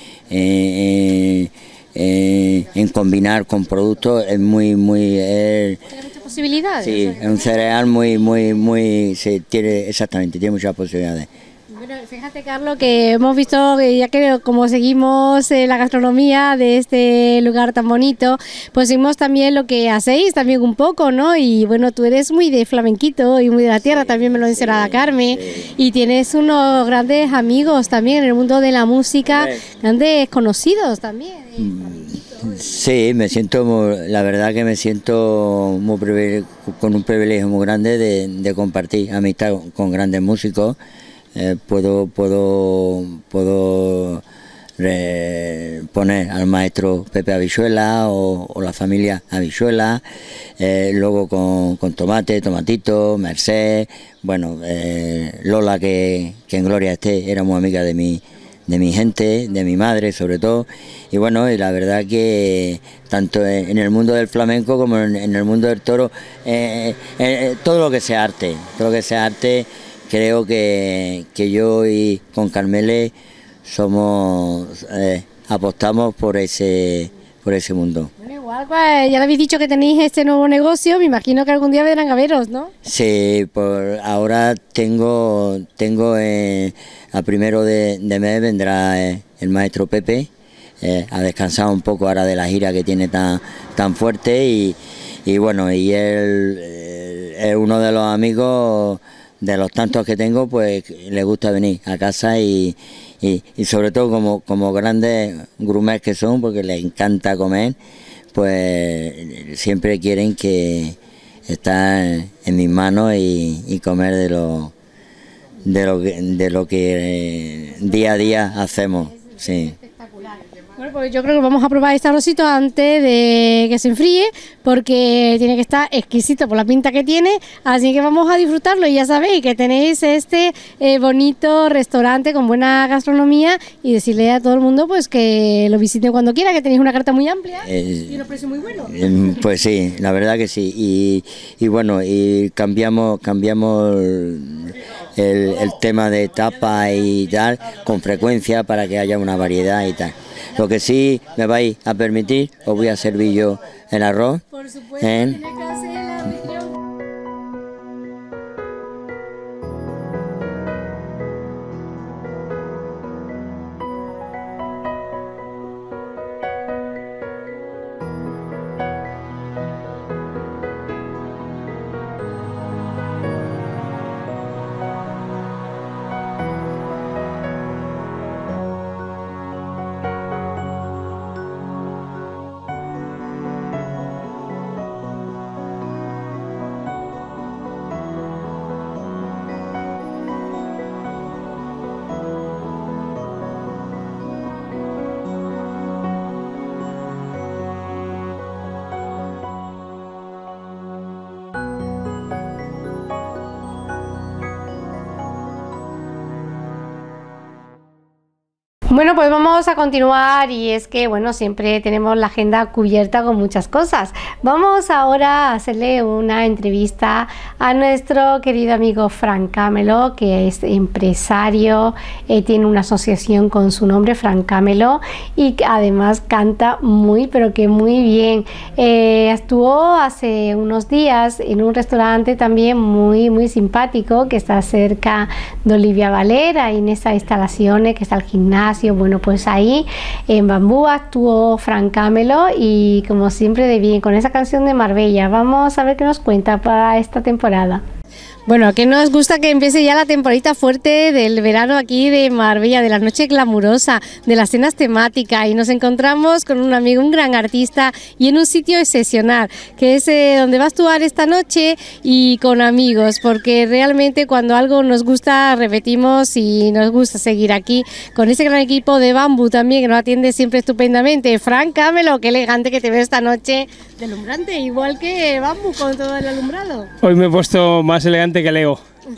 en combinar con productos, es muy ¿Tiene muchas posibilidades? Sí, es un cereal tiene muchas posibilidades. Bueno, fíjate, Carlos, que hemos visto, ya que como seguimos la gastronomía de este lugar tan bonito, pues seguimos también lo que hacéis también un poco, ¿no? Y bueno, tú eres muy de flamenquito y muy de la tierra, también me lo mencionaba Carmen, y tienes unos grandes amigos también en el mundo de la música, grandes conocidos también. Sí, la verdad que me siento con un privilegio muy grande de compartir amistad con grandes músicos. Puedo poner al maestro Pepe Habichuela o la familia Habichuela, luego con Tomatito, Merced, bueno, Lola, que en gloria esté, era muy amiga de mi gente, de mi madre sobre todo, y bueno, y la verdad que tanto en el mundo del flamenco como en el mundo del toro, todo lo que sea arte, creo que yo y con Carmele apostamos por ese mundo. Bueno, igual, pues, ya le habéis dicho que tenéis este nuevo negocio, me imagino que algún día vendrán a veros, ¿no? Sí, por ahora tengo a primero de mes vendrá el maestro Pepe, a descansar un poco ahora de la gira que tiene tan fuerte, y bueno, y él es uno de los amigos, de los tantos que tengo, pues le gusta venir a casa y sobre todo como grandes gourmets que son, porque les encanta comer, pues siempre quieren que estar en mis manos y comer de lo que día a día hacemos, sí. Bueno, pues yo creo que vamos a probar este arrocito antes de que se enfríe, porque tiene que estar exquisito por la pinta que tiene, así que vamos a disfrutarlo. Y ya sabéis que tenéis este bonito restaurante con buena gastronomía, y decirle a todo el mundo pues que lo visiten cuando quiera, que tenéis una carta muy amplia y unos precios muy buenos. Pues sí, la verdad que sí, y bueno, y cambiamos el tema de tapa y tal con frecuencia, para que haya una variedad y tal. Lo que sí me vais a permitir, os voy a servir yo el arroz. Por supuesto, tiene que hacer la anfitrión. Bueno, pues vamos a continuar y es que, bueno, siempre tenemos la agenda cubierta con muchas cosas. Vamos ahora a hacerle una entrevista a nuestro querido amigo Fran Camelo, que es empresario, tiene una asociación con su nombre, Fran Camelo, y que además canta muy, pero que muy bien. Estuvo hace unos días en un restaurante también muy simpático que está cerca de Olivia Valera, y en esas instalaciones que está el gimnasio. Bueno, pues ahí en Bambú actuó Fran Camelo y como siempre de bien con esa canción de Marbella. Vamos a ver qué nos cuenta para esta temporada. Bueno, que nos gusta que empiece ya la temporada fuerte del verano aquí de Marbella, de la noche glamurosa, de las cenas temáticas, y nos encontramos con un amigo, un gran artista, y en un sitio excepcional, que es donde va a actuar esta noche y con amigos, porque realmente cuando algo nos gusta repetimos y nos gusta seguir aquí con ese gran equipo de Bambú también, que nos atiende siempre estupendamente. Fran Camelo, qué elegante que te veo esta noche, deslumbrante, igual que Bambú con todo el alumbrado. Hoy me he puesto más elegante que Leo,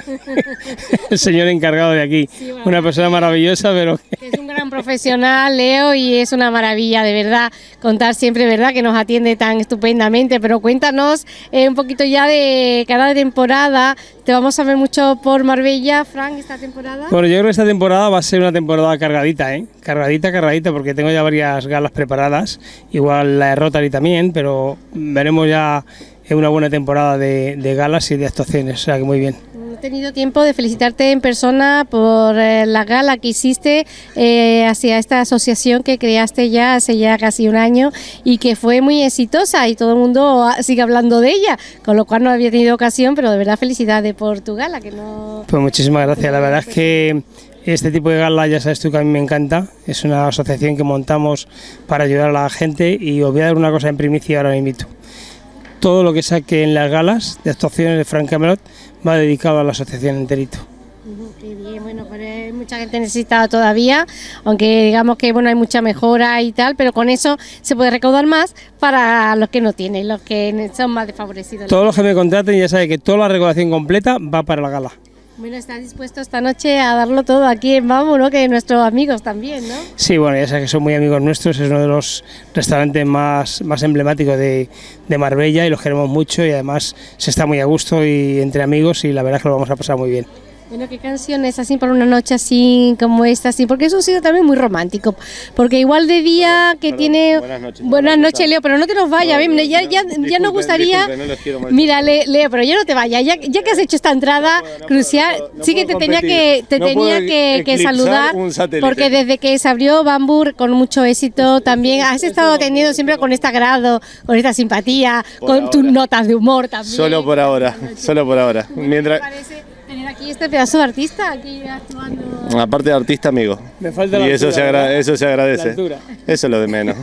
el señor encargado de aquí. Sí, bueno, una persona maravillosa, pero que es un gran profesional, Leo, y es una maravilla, de verdad, contar siempre, verdad, que nos atiende tan estupendamente. Pero cuéntanos un poquito ya de cada temporada. Te vamos a ver mucho por Marbella, Fran, esta temporada. Bueno, yo creo que esta temporada va a ser una temporada cargadita, cargadita, porque tengo ya varias galas preparadas, igual la de Rotary también, pero veremos ya una buena temporada de galas y de actuaciones, o sea que muy bien. He tenido tiempo de felicitarte en persona por la gala que hiciste hacia esta asociación que creaste ya hace ya casi un año y que fue muy exitosa y todo el mundo sigue hablando de ella, con lo cual no había tenido ocasión, pero de verdad felicidades por tu gala. Que no... Pues muchísimas gracias, la verdad es que este tipo de gala, ya sabes tú que a mí me encanta, es una asociación que montamos para ayudar a la gente, y os voy a dar una cosa en primicia ahora mismo. Todo lo que saque en las galas de actuaciones de Fran Camelo va dedicado a la asociación enterito. Qué bien, bueno, pero hay mucha gente necesitada todavía, aunque digamos que bueno, hay mucha mejora y tal, pero con eso se puede recaudar más para los que no tienen, los que son más desfavorecidos. Todos los que me contraten ya saben que toda la recaudación completa va para la gala. Bueno, ¿estás dispuesto esta noche a darlo todo aquí en Bambú, ¿no? Que nuestros amigos también, ¿no? Sí, bueno, ya sabes que son muy amigos nuestros, es uno de los restaurantes más emblemáticos de Marbella y los queremos mucho, y además se está muy a gusto y entre amigos, y la verdad es que lo vamos a pasar muy bien. Bueno, ¿qué canciones así para una noche así como esta? Así, porque es un sitio también muy romántico, porque igual de día que tiene... Buenas noches, Leo, pero no te nos vayas, ya nos gustaría... No mira, Leo, pero ya no te vayas, ya que has hecho esta entrada crucial, sí que te tenía que saludar, porque desde que se abrió Bambú con mucho éxito también, has estado atendiendo siempre con este agrado, con esta simpatía, con tus notas de humor también. Solo por ahora. Mientras... Tener aquí este pedazo de artista aquí actuando. Aparte de artista, amigo. Me falta la y altura, eso se agradece. Eso es lo de menos.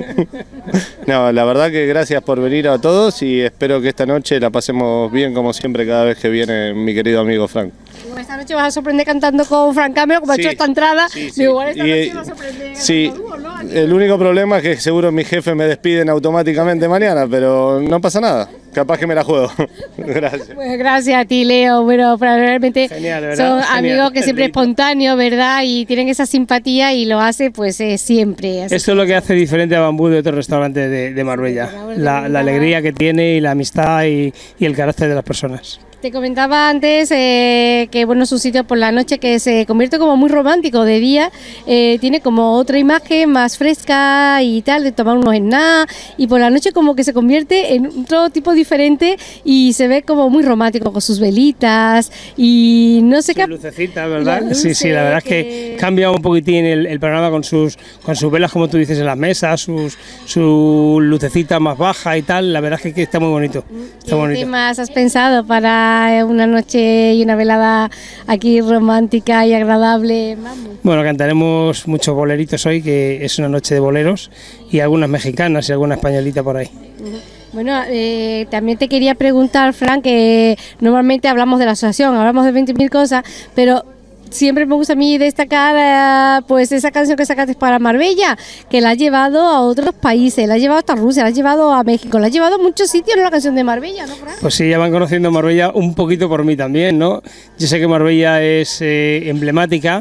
No, la verdad que gracias por venir a todos, y espero que esta noche la pasemos bien como siempre cada vez que viene mi querido amigo Frank. Bueno, esta noche vas a sorprender cantando con Fran Camelo, como ha hecho esta entrada. Sí. Igual esta noche vas a sorprender cantando dúo, ¿no? El único problema es que seguro mis jefes me despiden automáticamente mañana, pero no pasa nada. Capaz que me la juego. Gracias. Pues gracias a ti, Leo. Bueno, realmente genial, son amigos que siempre espontáneos, ¿verdad? Y tienen esa simpatía y lo hace pues siempre. Esto es lo que hace diferente a Bambú de otros restaurantes de Marbella. La alegría que tiene y la amistad y el carácter de las personas. Te comentaba antes que bueno, es un sitio por la noche que se convierte como muy romántico. De día tiene como otra imagen más fresca y tal, de tomar unos snacks, y por la noche como que se convierte en otro tipo diferente y se ve como muy romántico con sus velitas y no sé qué. Lucecitas, ¿verdad? Sí, la verdad es que cambia un poquitín el panorama con sus velas, como tú dices, en las mesas, su lucecita más baja y tal. La verdad es que está muy bonito. ¿Qué temas has pensado para una noche y una velada aquí romántica y agradable? Bueno, cantaremos muchos boleritos hoy, que es una noche de boleros, y algunas mexicanas y alguna españolita por ahí. Bueno, también te quería preguntar, Fran, que normalmente hablamos de la asociación, hablamos de 20.000 cosas, pero siempre me gusta a mí destacar pues esa canción que sacaste para Marbella, que la has llevado a otros países, la has llevado hasta Rusia, la has llevado a México, la has llevado a muchos sitios, ¿no? La canción de Marbella, ¿no, Fran? Pues sí, ya van conociendo Marbella un poquito por mí también, ¿no? Yo sé que Marbella es emblemática,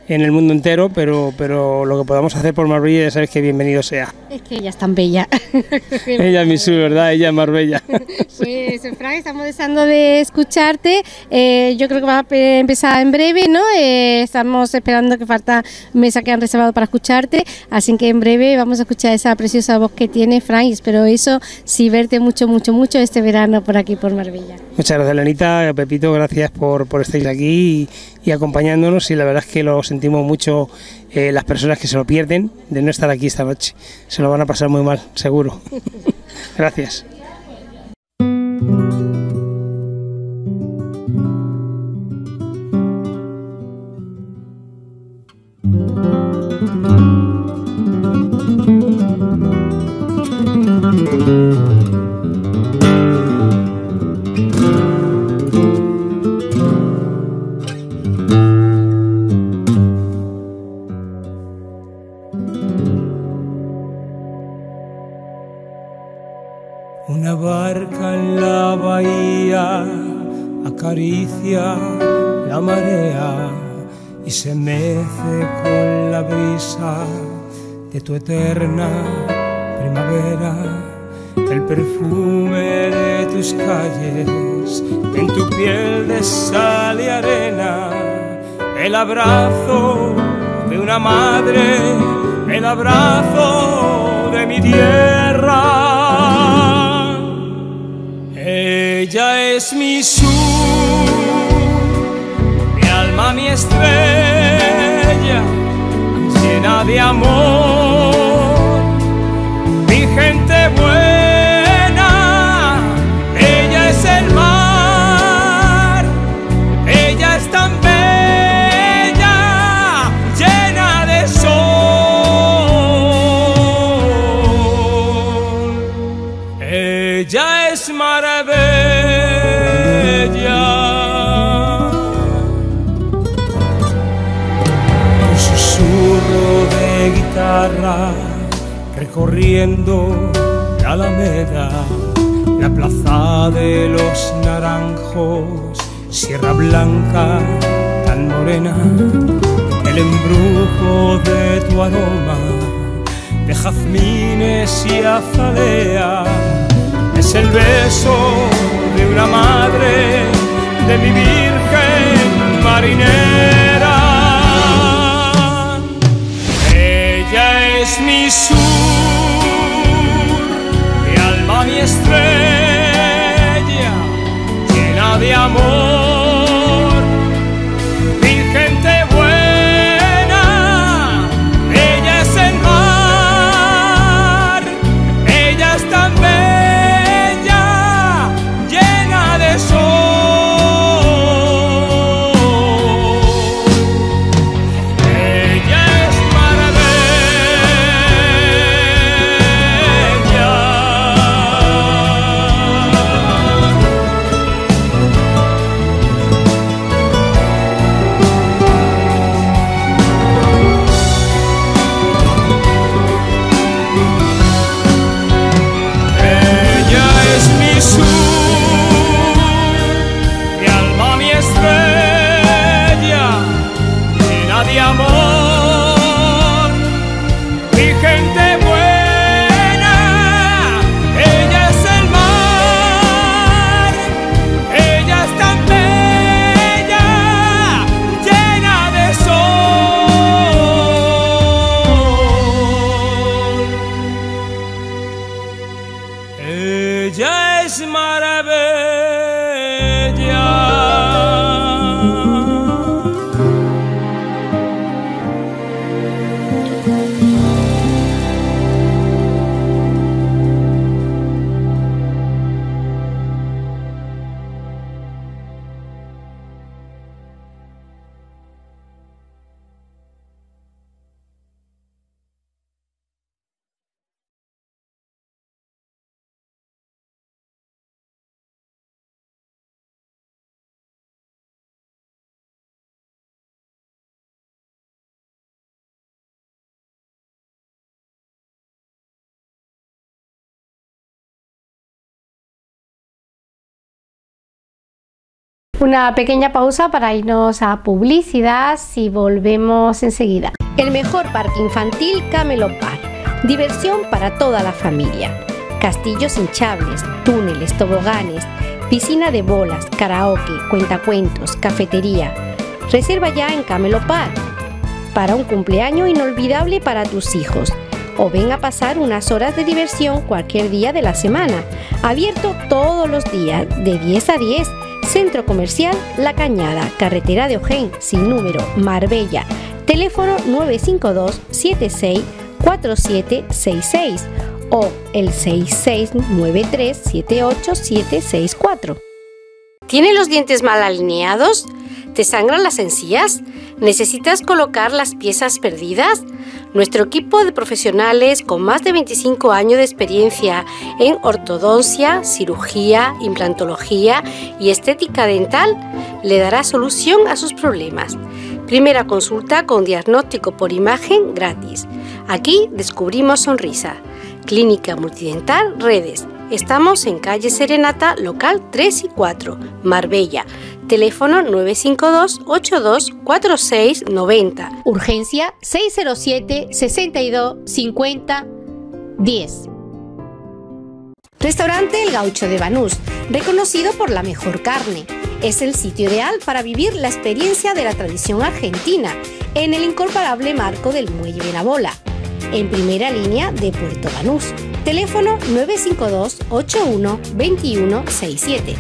en el mundo entero, pero lo que podamos hacer por Marbella ya sabes que bienvenido sea. Es que ella es tan bella. Ella es mi sur, ¿verdad? Ella es Marbella. Pues, Fran, estamos deseando de escucharte. Yo creo que va a empezar en breve, ¿no? Estamos esperando, que falta mesa que han reservado para escucharte, así que en breve vamos a escuchar esa preciosa voz que tiene, Fran, y espero eso, sí, verte mucho este verano por aquí, por Marbella. Muchas gracias, Lenita. Pepito, gracias por estar aquí y acompañándonos, y la verdad es que lo sentimos mucho, las personas que se lo pierden de no estar aquí esta noche. Se lo van a pasar muy mal, seguro. Gracias. Una barca en la bahía acaricia la marea y se mece con la brisa de tu eterna primavera, el perfume de tus calles, en tu piel de sal y arena, el abrazo de una madre, el abrazo de mi tierra. Ella es mi sur, mi alma, mi estrella, llena de amor, mi gente buena. Ella es el mar, ella es tan bella, llena de sol. Ella es Marbella. Un susurro de guitarra recorriendo la Alameda, la plaza de los Naranjos, Sierra Blanca tan morena, el embrujo de tu aroma de jazmines y azalea. Es el beso de una madre, de mi virgen marinera. Ella es mi sur, mi alma, mi estrella, llena de amor, mi gente buena. Ella es el mar, ella es tan bella, sol. Una pequeña pausa para irnos a publicidad y volvemos enseguida. El mejor parque infantil Camelot Park. Diversión para toda la familia. Castillos hinchables, túneles, toboganes, piscina de bolas, karaoke, cuentacuentos, cafetería. Reserva ya en Camelot Park para un cumpleaños inolvidable para tus hijos. O ven a pasar unas horas de diversión cualquier día de la semana. Abierto todos los días, de 10 a 10. Centro Comercial La Cañada, carretera de Ojén, sin número, Marbella. Teléfono 952 76 4766 o el 6693 78764. ¿Tiene los dientes mal alineados? ¿Te sangran las encías? ¿Necesitas colocar las piezas perdidas? Nuestro equipo de profesionales con más de 25 años de experiencia en ortodoncia, cirugía, implantología y estética dental le dará solución a sus problemas. Primera consulta con diagnóstico por imagen gratis. Aquí descubrimos sonrisa. Clínica Multidental Redes. Estamos en calle Serenata, local 3 y 4, Marbella. Teléfono 952 82 46 90. Urgencia 607 62 50 10. Restaurante El Gaucho de Banús, reconocido por la mejor carne. Es el sitio ideal para vivir la experiencia de la tradición argentina en el incomparable marco del Muelle Benabola, en primera línea de Puerto Banús. Teléfono 952 81 21 67.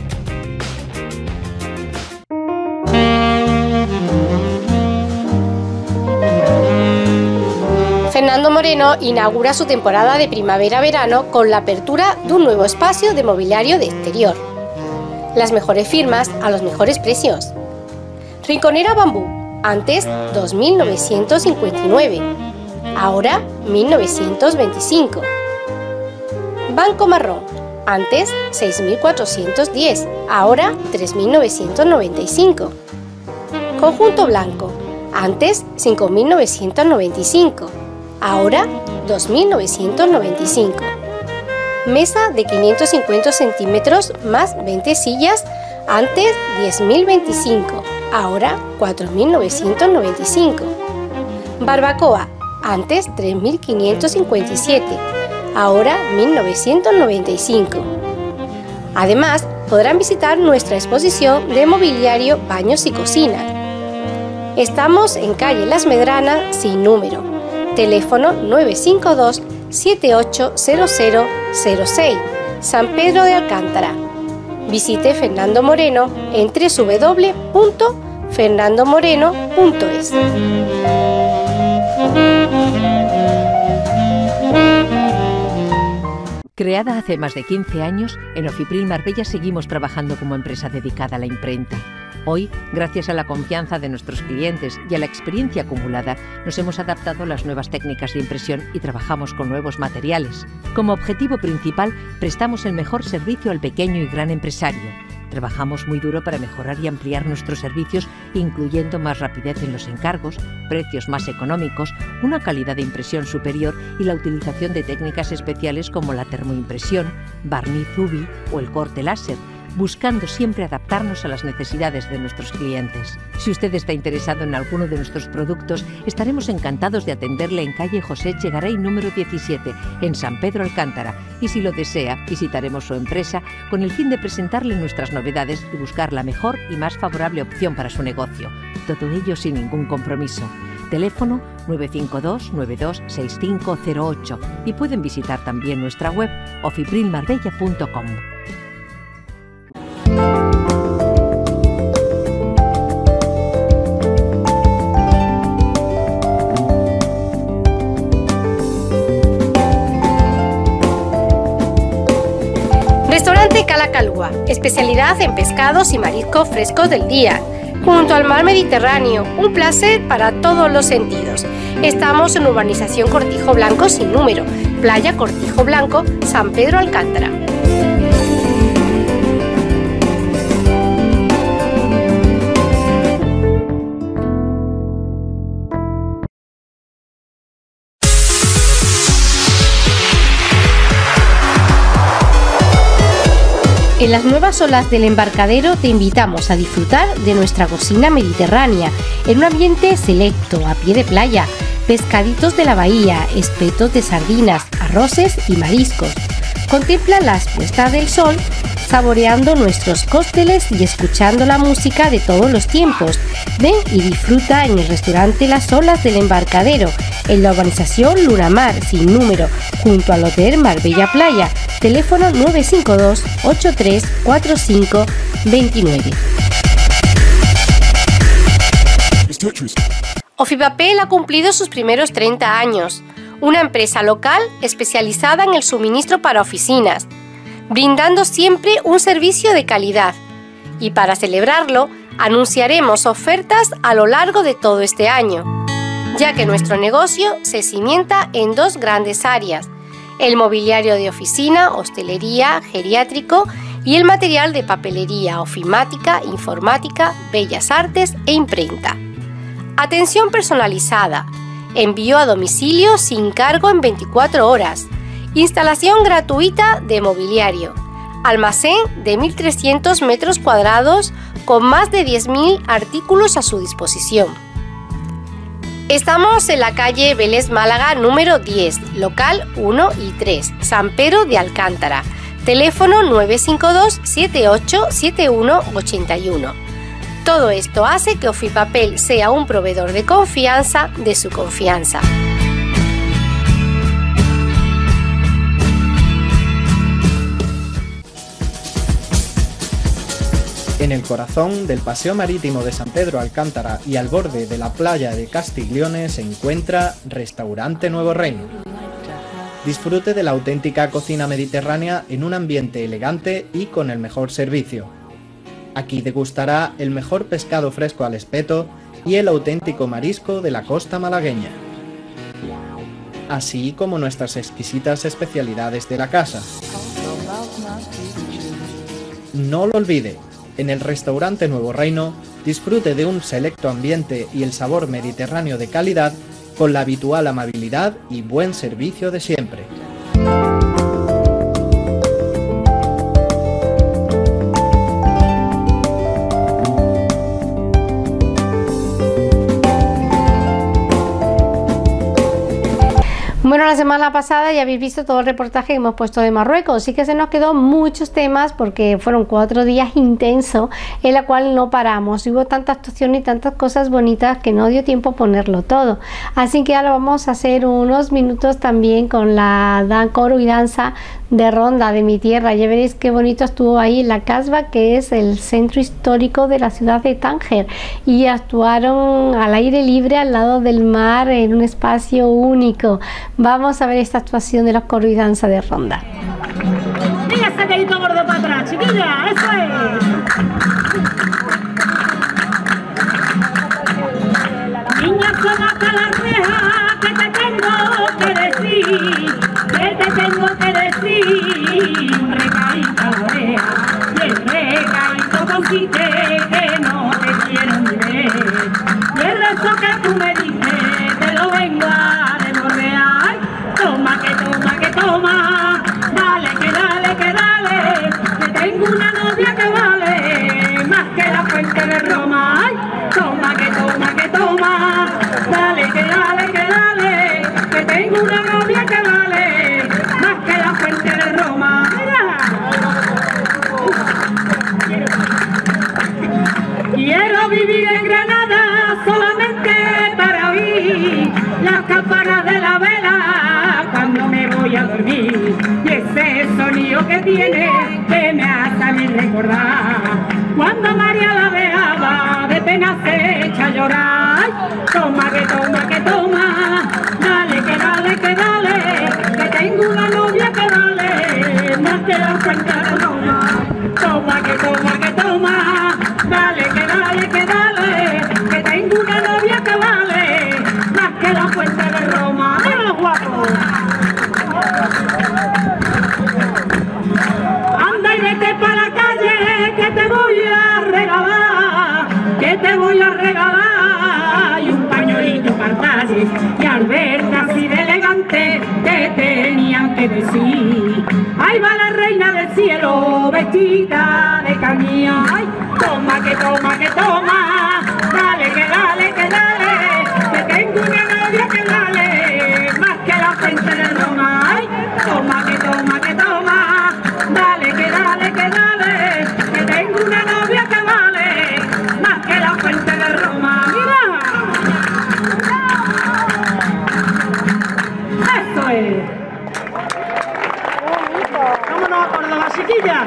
Fernando Moreno inaugura su temporada de primavera-verano con la apertura de un nuevo espacio de mobiliario de exterior. Las mejores firmas a los mejores precios. Rinconera Bambú, antes 2.959, ahora 1.925. Banco Marrón, antes 6.410, ahora 3.995. Conjunto Blanco, antes 5.995, ahora 2.995. Mesa de 550 centímetros más 20 sillas, antes 10.025, ahora 4.995. Barbacoa, antes 3.557, ahora 1.995. Además, podrán visitar nuestra exposición de mobiliario, baños y cocinas. Estamos en calle Las Medranas, sin número. Teléfono 952 780006, San Pedro de Alcántara. Visite Fernando Moreno en www.fernandomoreno.es. Creada hace más de 15 años, en Ofipril Marbella seguimos trabajando como empresa dedicada a la imprenta. Hoy, gracias a la confianza de nuestros clientes y a la experiencia acumulada, nos hemos adaptado a las nuevas técnicas de impresión y trabajamos con nuevos materiales. Como objetivo principal, prestamos el mejor servicio al pequeño y gran empresario. Trabajamos muy duro para mejorar y ampliar nuestros servicios, incluyendo más rapidez en los encargos, precios más económicos, una calidad de impresión superior y la utilización de técnicas especiales como la termoimpresión, barniz UV o el corte láser, buscando siempre adaptarnos a las necesidades de nuestros clientes. Si usted está interesado en alguno de nuestros productos, estaremos encantados de atenderle en calle José Echegaray número 17, en San Pedro Alcántara, y si lo desea, visitaremos su empresa con el fin de presentarle nuestras novedades y buscar la mejor y más favorable opción para su negocio. Todo ello sin ningún compromiso. Teléfono 952 92 6508 y pueden visitar también nuestra web ofiprilmarbella.com. Restaurante Calacalúa, especialidad en pescados y mariscos frescos del día, junto al mar Mediterráneo, un placer para todos los sentidos. Estamos en urbanización Cortijo Blanco sin número, playa Cortijo Blanco, San Pedro Alcántara. En las nuevas olas del embarcadero te invitamos a disfrutar de nuestra cocina mediterránea en un ambiente selecto, a pie de playa, pescaditos de la bahía, espetos de sardinas, arroces y mariscos. Contempla las puestas del sol, saboreando nuestros cócteles y escuchando la música de todos los tiempos. Ven y disfruta en el restaurante Las Olas del Embarcadero, en la urbanización Lunamar, sin número, junto al Hotel Marbella Playa. Teléfono 952 8345 29. Ofipapel ha cumplido sus primeros 30 años, una empresa local especializada en el suministro para oficinas, brindando siempre un servicio de calidad. Y para celebrarlo, anunciaremos ofertas a lo largo de todo este año, ya que nuestro negocio se cimienta en dos grandes áreas: el mobiliario de oficina, hostelería, geriátrico y el material de papelería, ofimática, informática, bellas artes e imprenta. Atención personalizada, envío a domicilio sin cargo en 24 horas, instalación gratuita de mobiliario, almacén de 1.300 metros cuadrados con más de 10.000 artículos a su disposición. Estamos en la calle Vélez Málaga número 10, local 1 y 3, San Pedro de Alcántara. Teléfono 952 78 71 81. Todo esto hace que Ofipapel sea un proveedor de confianza de su confianza. En el corazón del Paseo Marítimo de San Pedro Alcántara y al borde de la playa de Castiglione se encuentra Restaurante Nuevo Reino. Disfrute de la auténtica cocina mediterránea en un ambiente elegante y con el mejor servicio. Aquí degustará el mejor pescado fresco al espeto y el auténtico marisco de la costa malagueña, así como nuestras exquisitas especialidades de la casa. No lo olvide, en el Restaurante Nuevo Reino disfrute de un selecto ambiente y el sabor mediterráneo de calidad con la habitual amabilidad y buen servicio de siempre. Bueno, la semana pasada ya habéis visto todo el reportaje que hemos puesto de Marruecos. Sí que se nos quedó muchos temas porque fueron 4 días intensos en la cual no paramos. Hubo tanta actuación y tantas cosas bonitas que no dio tiempo a ponerlo todo. Así que ahora vamos a hacer unos minutos también con la coro y danza de Ronda, de mi tierra. Ya veréis qué bonito estuvo ahí en la Casbah, que es el centro histórico de la ciudad de Tánger, y actuaron al aire libre al lado del mar en un espacio único. Vamos a ver esta actuación de los coro y danza de Ronda. Venga, ese dedito gordo para atrás, chiquilla, eso es. Niña, hasta la reja, que te tengo que decir, que te tengo que decir. Un recadito a la oreja, y el recadito consiste que no te quiero ni ver. Y el resto que tú me dices, te lo vengo a devolver. Toma, que toma, dale, que dale, que tengo una novia que vale más que la fuente de Roma. Ay, toma, que toma, dale, que dale, que tengo una novia que vale más que la fuente de Roma. Mira. Quiero vivir en Granada solamente para oír las campanas de la vela cuando me voy a dormir, y ese sonido que tiene que me hace a mí recordar cuando María la dejaba de pena se echa a llorar. Toma, que toma, dale, que tengo una novia que vale más que la fuente de Roma. Toma, que toma, dale, que tengo una novia que vale más que la fuente de Roma. ¡Mira los guapos! Anda y vete para la calle que te voy a regalar, y un pañuelito para talle, y al verte así de elegante te tenían que decir: ahí va la reina del cielo, flechita de camino. Ay, toma, que toma, que toma, dale, que dale, que dale, que tengo una novia que vale más que la fuente de Roma. Ay, toma, que toma, que toma, dale, que dale, que dale, que tengo una novia que vale más que la fuente de Roma. ¡Mira! ¡Eso es! ¡Vámonos a Córdoba, chiquilla!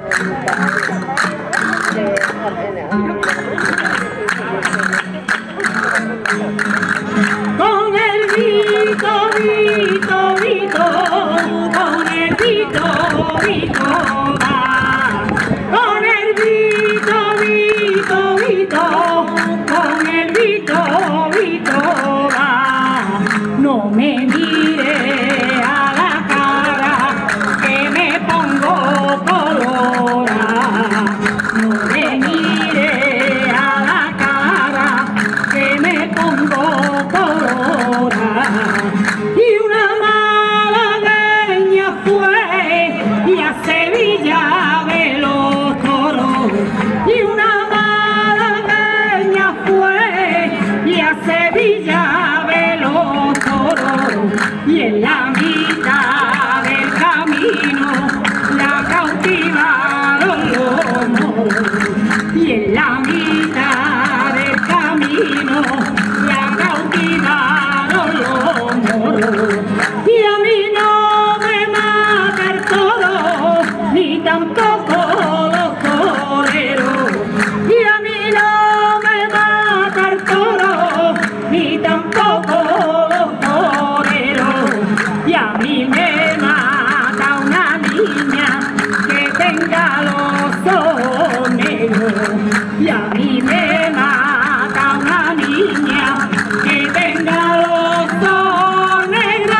Con el Vito, Vito, Vito, con el Vito, Vito va. Con el Vito, Vito, Vito, con el Vito, Vito va. No me mire a la cara que me pongo colorada. No me mire a la cara que me pongo colorada. Y una malagueña fue y a Sevilla ve los toros. Y una malagueña fue y a Sevilla ve los toros. Y en la mitad del camino la cautivaron los moros. Y en la mitad del camino la cautivaron los moros. Y a mí no me mata el toro, ni tampoco los toreros. Y a mí no me mata el toro, ni tampoco los toreros. Y a mí me mata una niña que tenga los ojos negros. Y a mí me mata una niña que tenga los ojos negros.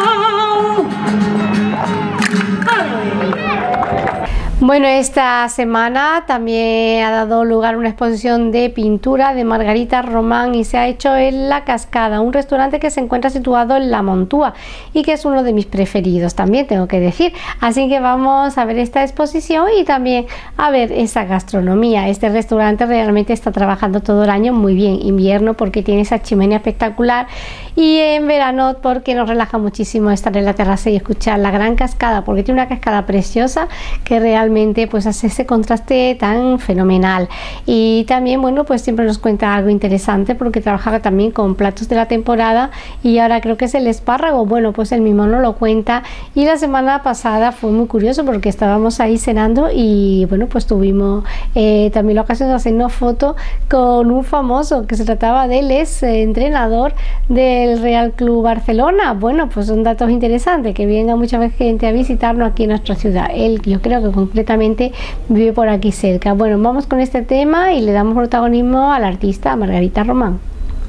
Bueno, esta semana también ha dado lugar una exposición de pintura de Margarita Román y se ha hecho en La Cascada, un restaurante que se encuentra situado en La Montúa y que es uno de mis preferidos también, tengo que decir. Así que vamos a ver esta exposición y también a ver esa gastronomía. Este restaurante realmente está trabajando todo el año muy bien, invierno porque tiene esa chimenea espectacular y en verano porque nos relaja muchísimo estar en la terraza y escuchar la gran cascada, porque tiene una cascada preciosa que realmente pues hace ese contraste tan fenomenal. Y también, bueno, pues siempre nos cuenta algo interesante porque trabaja también con platos de la temporada y ahora creo que es el espárrago. Bueno, pues él mismo nos lo cuenta y la semana pasada fue muy curioso porque estábamos ahí cenando y bueno, pues tuvimos también la ocasión de hacernos foto con un famoso que se trataba de él, es entrenador del Real Club Barcelona. Bueno, pues son datos interesantes, que venga mucha vez gente a visitarnos aquí en nuestra ciudad. Él, yo creo que concretamente vive por aquí cerca. Bueno, vamos con este tema y le damos protagonismo a la artista Margarita Román.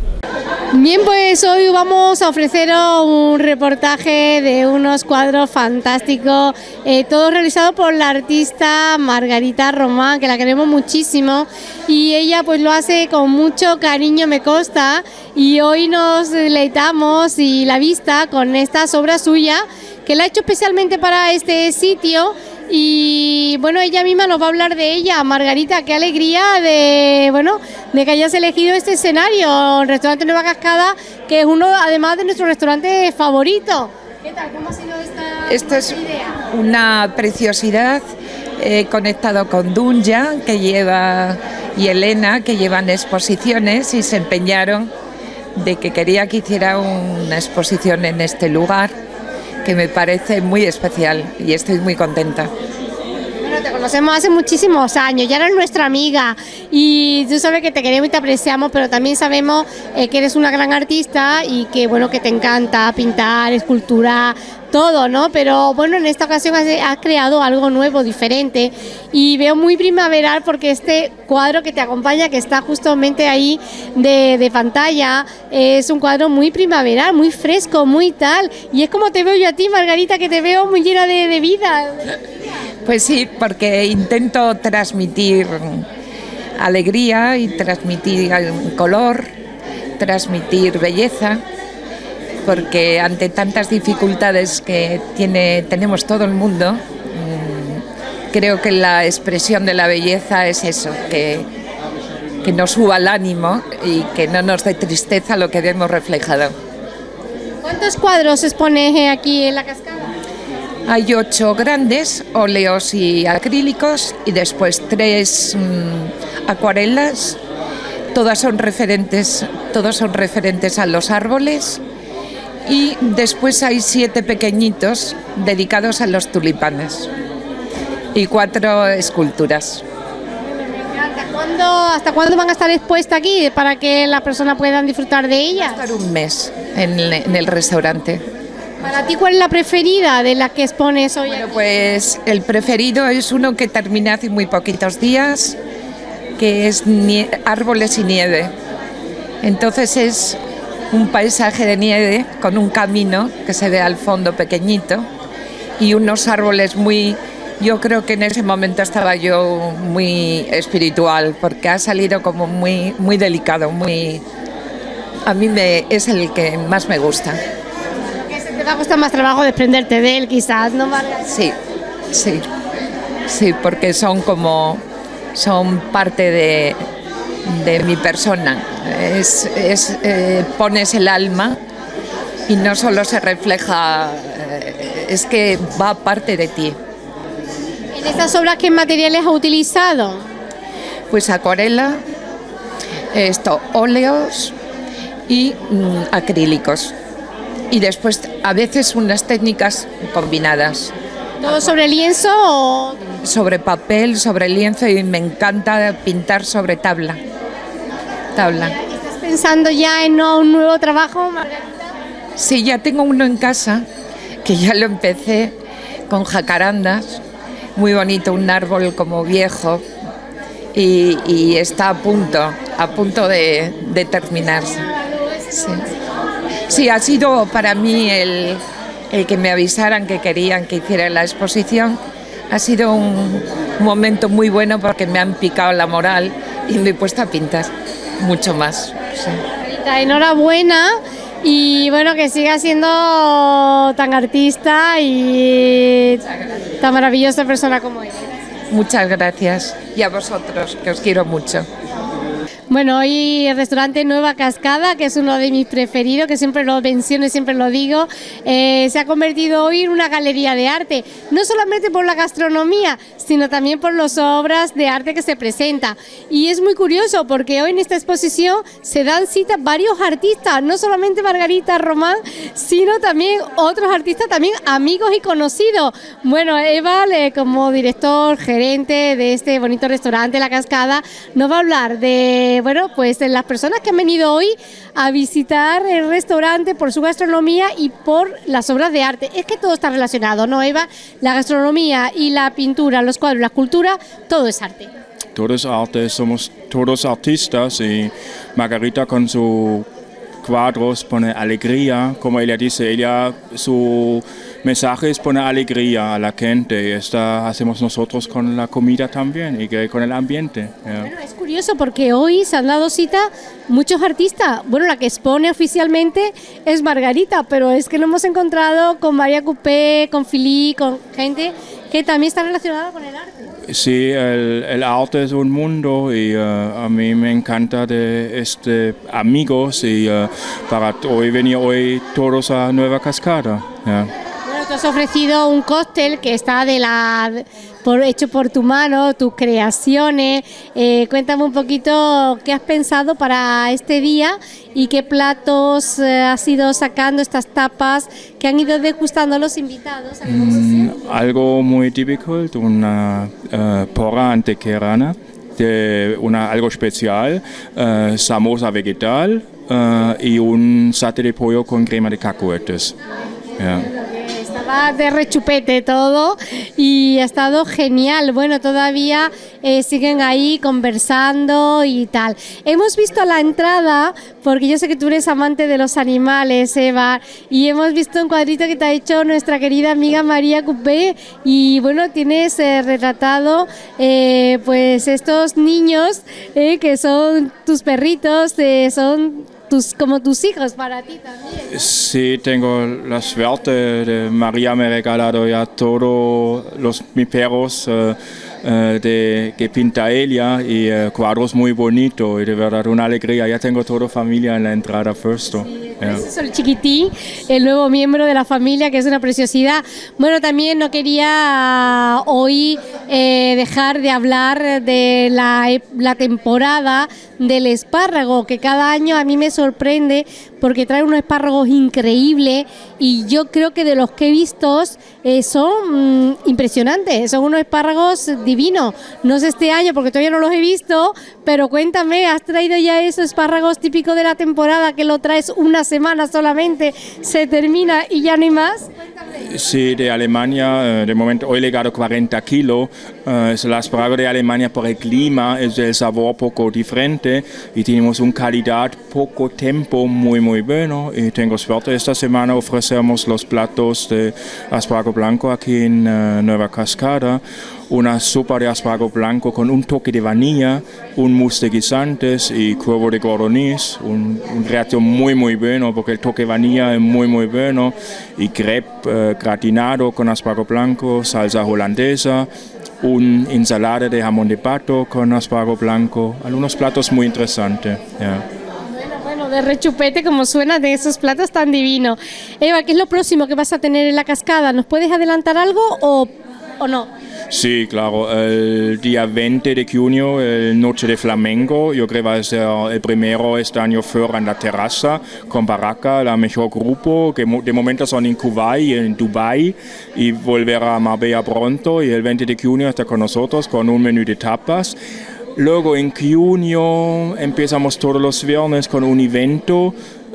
Bien, pues hoy vamos a ofreceros un reportaje de unos cuadros fantásticos, todo realizado por la artista Margarita Román, que la queremos muchísimo y ella pues lo hace con mucho cariño, me consta, y hoy nos deleitamos y la vista con estas obras suyas que la ha hecho especialmente para este sitio. Y bueno, ella misma nos va a hablar de ella. Margarita, qué alegría de que hayas elegido este escenario, el restaurante Nueva Cascada, que es uno además de nuestros restaurantes favoritos. ¿Qué tal? ¿Cómo ha sido Esto es idea? Una preciosidad. He conectado con Dunja, que lleva, y Elena, que llevan exposiciones y se empeñaron de que quería que hiciera una exposición en este lugar, que me parece muy especial y estoy muy contenta. Bueno, te conocemos hace muchísimos años, ya eres nuestra amiga y tú sabes que te queremos y te apreciamos, pero también sabemos que eres una gran artista y que bueno, que te encanta pintar, escultura, todo, ¿no? Pero bueno, en esta ocasión has creado algo nuevo, diferente, y veo muy primaveral porque este cuadro que te acompaña, que está justamente ahí de pantalla, es un cuadro muy primaveral, muy fresco, muy tal, y es como te veo yo a ti, Margarita, que te veo muy llena de vida. Pues sí, porque intento transmitir alegría y transmitir color, transmitir belleza, porque ante tantas dificultades que tenemos todo el mundo, creo que la expresión de la belleza es eso, que nos suba el ánimo y que no nos dé tristeza lo que vemos reflejado. ¿Cuántos cuadros expones aquí en la cascada? Hay 8 grandes, óleos y acrílicos, y después 3 acuarelas. Todos son referentes a los árboles, y después hay 7 pequeñitos dedicados a los tulipanes y 4 esculturas. ¿Hasta cuándo van a estar expuestas aquí para que las personas puedan disfrutar de ellas? Va a estar un mes en el restaurante. ¿Para ti cuál es la preferida de las que expones hoy? Bueno, pues el preferido es uno que terminé hace muy poquitos días, que es árboles y nieve. Entonces es un paisaje de nieve con un camino que se ve al fondo pequeñito y unos árboles muy... Yo creo que en ese momento estaba yo muy espiritual, porque ha salido como muy, muy delicado, muy... A mí es el que más me gusta. ¿Te va a costar más trabajo desprenderte de él quizás, no, Margarita? Sí, porque son parte de mi persona. Pones el alma y no solo se refleja, es que va parte de ti. ¿En estas obras qué materiales has utilizado? Pues acuarela, óleos y acrílicos. Y después a veces unas técnicas combinadas. ¿Todo sobre lienzo o...? Sobre papel, sobre lienzo, y me encanta pintar sobre tabla. ¿Estás pensando ya en un nuevo trabajo, Margarita? Sí, ya tengo uno en casa, que ya lo empecé con jacarandas, muy bonito, un árbol como viejo, y está a punto de terminarse. Sí, ha sido para mí el que me avisaran que querían que hiciera la exposición. Ha sido un momento muy bueno porque me han picado la moral y me he puesto a pintar mucho más. Sí. Enhorabuena, y bueno, que siga siendo tan artista y tan maravillosa persona como eres. Muchas gracias, y a vosotros, que os quiero mucho. Bueno, hoy el restaurante Nueva Cascada, que es uno de mis preferidos, que siempre lo menciono y siempre lo digo, se ha convertido hoy en una galería de arte, no solamente por la gastronomía, sino también por las obras de arte que se presentan. Y es muy curioso porque hoy en esta exposición se dan cita varios artistas, no solamente Margarita Román, sino también otros artistas, también amigos y conocidos. Bueno, Eva, como director, gerente de este bonito restaurante La Cascada, nos va a hablar de de las personas que han venido hoy a visitar el restaurante por su gastronomía y por las obras de arte. Es que todo está relacionado, ¿no, Eva? La gastronomía y la pintura, los cuadros, la escultura, todo es arte. Todo es arte, somos todos artistas, y Margarita con sus cuadros pone alegría, como ella dice, su mensaje es poner alegría a la gente, y esta hacemos nosotros con la comida también y con el ambiente. Bueno, es curioso porque hoy se han dado cita muchos artistas. Bueno, la que expone oficialmente es Margarita, pero es que nos hemos encontrado con María Coupé, con Philippe, con gente que también está relacionada con el arte. Sí, el arte es un mundo, y a mí me encanta de amigos, y para venir hoy todos a Nueva Cascada. Bueno, te has ofrecido un cóctel que está hecho por tu mano, tus creaciones. Cuéntame un poquito qué has pensado para este día y qué platos has ido sacando, estas tapas que han ido degustando los invitados. Algo muy típico, una porra antequerana, algo especial, samosa vegetal y un satay de pollo con crema de cacahuetes. Estaba de rechupete todo y ha estado genial. Bueno, todavía siguen ahí conversando y tal. Hemos visto a la entrada, porque yo sé que tú eres amante de los animales, Eva, y hemos visto un cuadrito que te ha hecho nuestra querida amiga María Coupé, y bueno, tienes retratado pues estos niños que son tus perritos, son como tus hijos para ti también. Sí, tengo la suerte de María me ha regalado ya todos mis perros que pinta ella y cuadros muy bonitos y de verdad una alegría. Ya tengo toda familia en la entrada puesto. Ese es el chiquitín, el nuevo miembro de la familia, que es una preciosidad. Bueno, también no quería hoy dejar de hablar de la temporada del espárrago, que cada año a mí me sorprende porque trae unos espárragos increíbles y yo creo que de los que he visto son impresionantes, son unos espárragos divinos. No sé este año porque todavía no los he visto, pero cuéntame, ¿has traído ya esos espárragos típicos de la temporada que lo traes una semana solamente, se termina y ya no hay más? Sí, de Alemania, de momento hoy he llegado 40 kilos. Es el espárrago de Alemania por el clima, es el sabor poco diferente y tenemos una calidad poco tiempo muy bueno y tengo suerte. Esta semana ofrecemos los platos de espárrago blanco aquí en Nueva Cascada. Una sopa de espárrago blanco con un toque de vainilla, un mousse de guisantes y huevo de codorniz, un reacto muy bueno porque el toque de vainilla es muy bueno y crepe gratinado con espárrago blanco, salsa holandesa, una ensalada de jamón de pato con espárrago blanco, algunos platos muy interesantes. Bueno, de rechupete como suena de esos platos tan divinos. Eva, ¿qué es lo próximo que vas a tener en la cascada? ¿Nos puedes adelantar algo o no? Sí, claro, el día 20 de junio, el Noche de Flamenco, yo creo que va a ser el primero este año fuera en la terraza, con Baraka, el mejor grupo, que de momento son en Kuwait y en Dubái, y volverá a Marbella pronto, y el 20 de junio está con nosotros con un menú de tapas. Luego en junio empezamos todos los viernes con un evento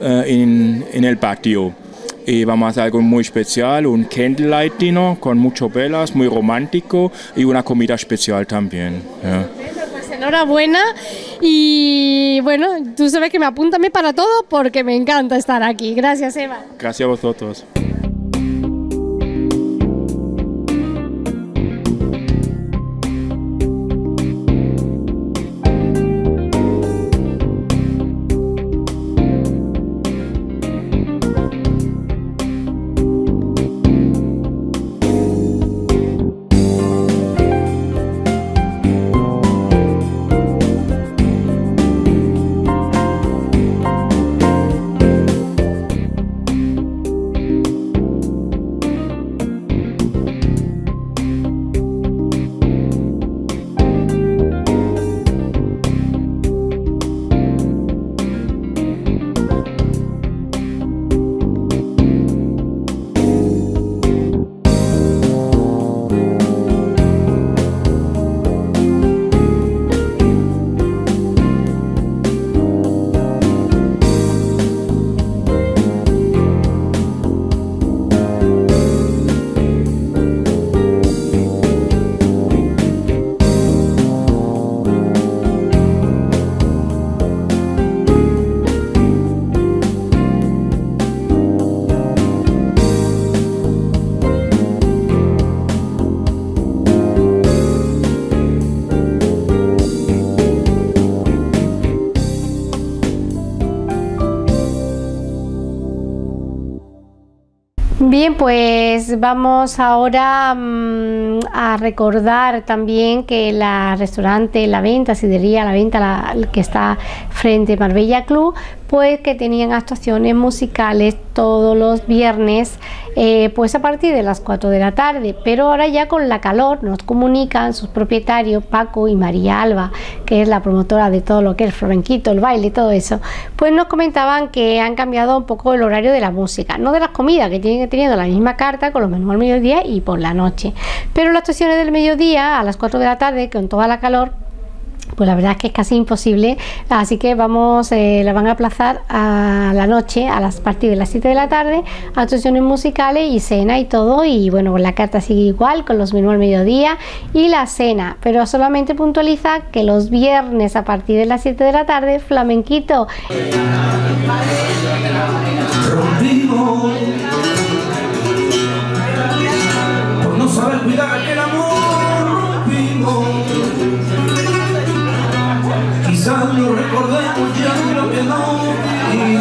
en el patio. Y vamos a hacer algo muy especial, un candlelight dinner con muchas velas, muy romántico y una comida especial también. Pues enhorabuena y bueno, tú sabes que me apúntame para todo porque me encanta estar aquí. Gracias, Eva. Gracias a vosotros. Bien, pues vamos ahora a recordar también que el restaurante La Venta, Sidrería La Venta, que está frente a Marbella Club, pues que tenían actuaciones musicales todos los viernes, pues a partir de las 4 de la tarde, pero ahora ya con la calor nos comunican sus propietarios Paco y María Alba, que es la promotora de todo lo que es el flamenquito, el baile y todo eso, pues nos comentaban que han cambiado un poco el horario de la música, no de las comidas, que tienen teniendo la misma carta con los menús al mediodía y por la noche, pero las actuaciones del mediodía a las 4 de la tarde con toda la calor, pues la verdad es que es casi imposible, así que la van a aplazar a la noche, a partir de las 7 de la tarde, actuaciones musicales y cena y todo, y bueno, pues la carta sigue igual, con los menús al mediodía y la cena, pero solamente puntualiza que los viernes a partir de las 7 de la tarde, flamenquito. Por no saber cuidar aquel amor rompimos. Quizás lo recordemos ya, pero que no.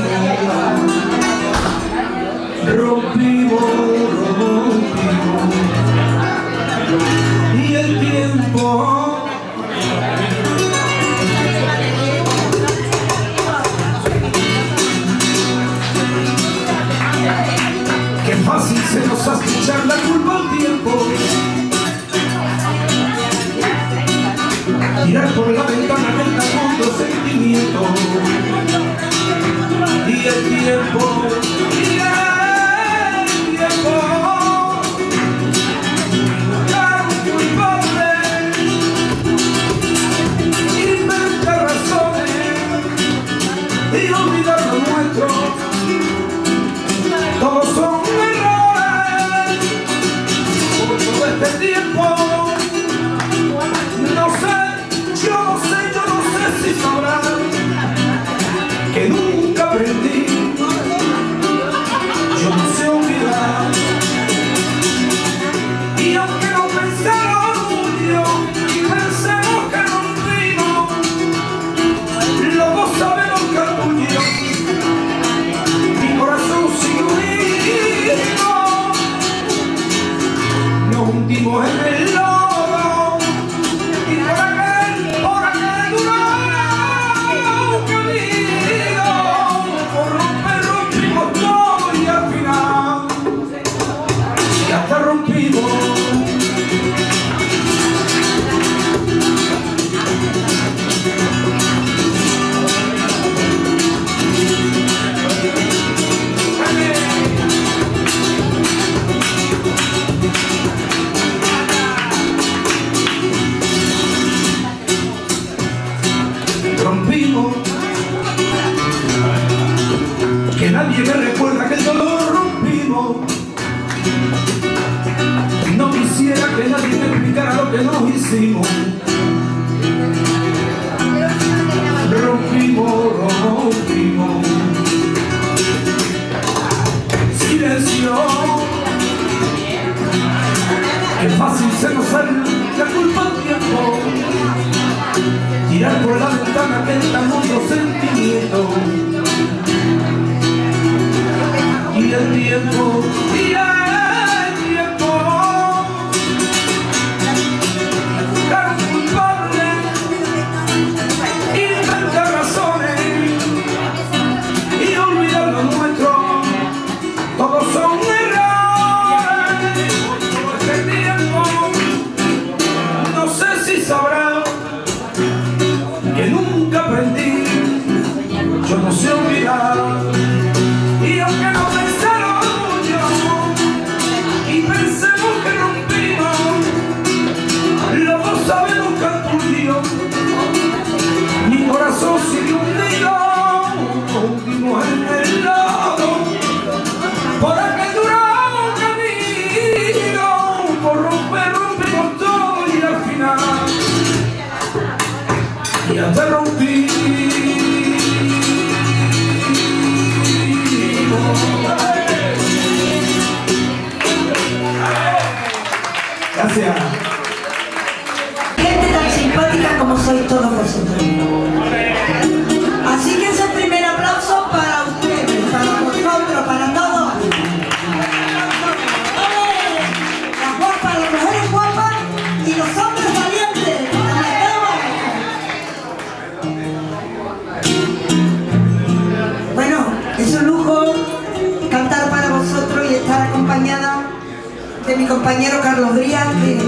De mi compañero Carlos Díaz,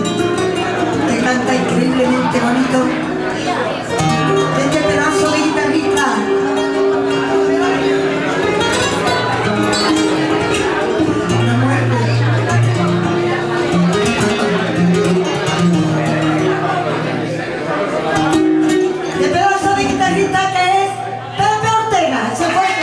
que canta increíblemente bonito, de este pedazo de guitarrista. De pedazo de guitarrista que es Pepe Ortega, ese fuerte.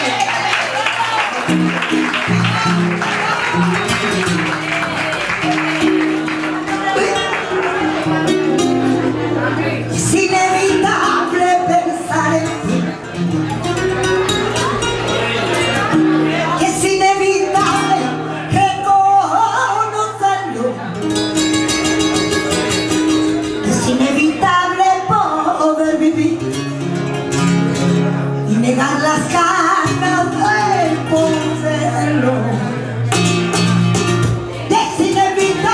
Las ganas de poseerlo, es inevitable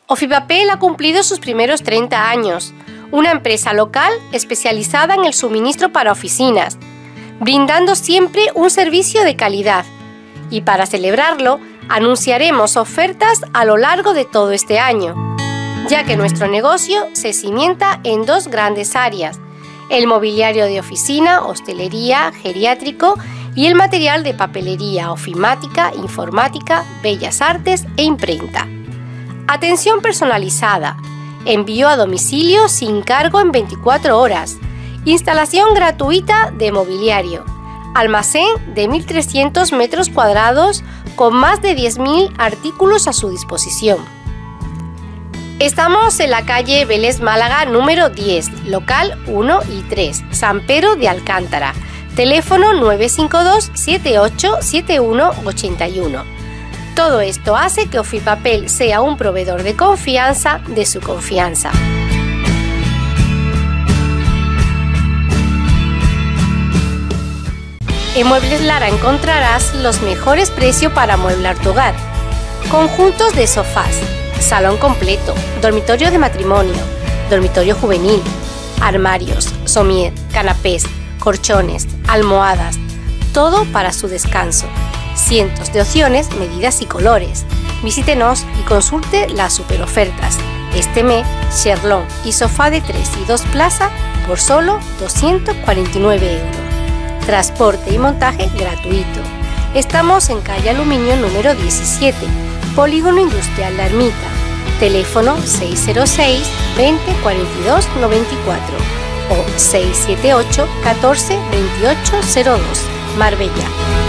Ofipapel ha cumplido sus primeros 30 años, una empresa local especializada en el suministro para oficinas, brindando siempre un servicio de calidad. Y para celebrarlo, anunciaremos ofertas a lo largo de todo este año, ya que nuestro negocio se cimienta en dos grandes áreas: el mobiliario de oficina, hostelería, geriátrico y el material de papelería, ofimática, informática, bellas artes e imprenta. Atención personalizada, envío a domicilio sin cargo en 24 horas, instalación gratuita de mobiliario, almacén de 1.300 metros cuadrados con más de 10.000 artículos a su disposición. Estamos en la calle Vélez Málaga número 10, local 1 y 3, San Pedro de Alcántara, teléfono 952 78 71 81. Todo esto hace que Ofipapel sea un proveedor de confianza de su confianza. En Muebles Lara encontrarás los mejores precios para amueblar tu hogar. Conjuntos de sofás, salón completo, dormitorio de matrimonio, dormitorio juvenil, armarios, somier, canapés, colchones, almohadas, todo para su descanso. Cientos de opciones, medidas y colores. Visítenos y consulte las superofertas. Este mes, Sherlón y sofá de 3 y 2 plazas por solo 249 €. Transporte y montaje gratuito. Estamos en calle Aluminio número 17, Polígono Industrial La Ermita. Teléfono 606 20 42 94 o 678 14 28 02, Marbella.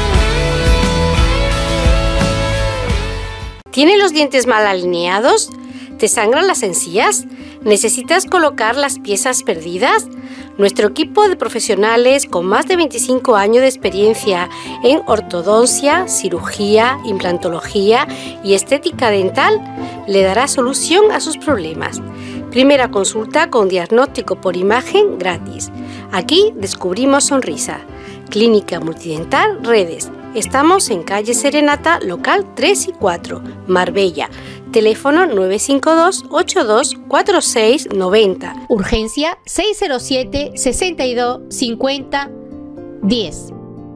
¿Tienes los dientes mal alineados? ¿Te sangran las encías? ¿Necesitas colocar las piezas perdidas? Nuestro equipo de profesionales con más de 25 años de experiencia en ortodoncia, cirugía, implantología y estética dental le dará solución a sus problemas. Primera consulta con diagnóstico por imagen gratis. Aquí descubrimos sonrisa. Clínica Multidental Redes. Estamos en calle Serenata, local 3 y 4, Marbella. Teléfono 952 82 46 90. Urgencia 607 62 50 10.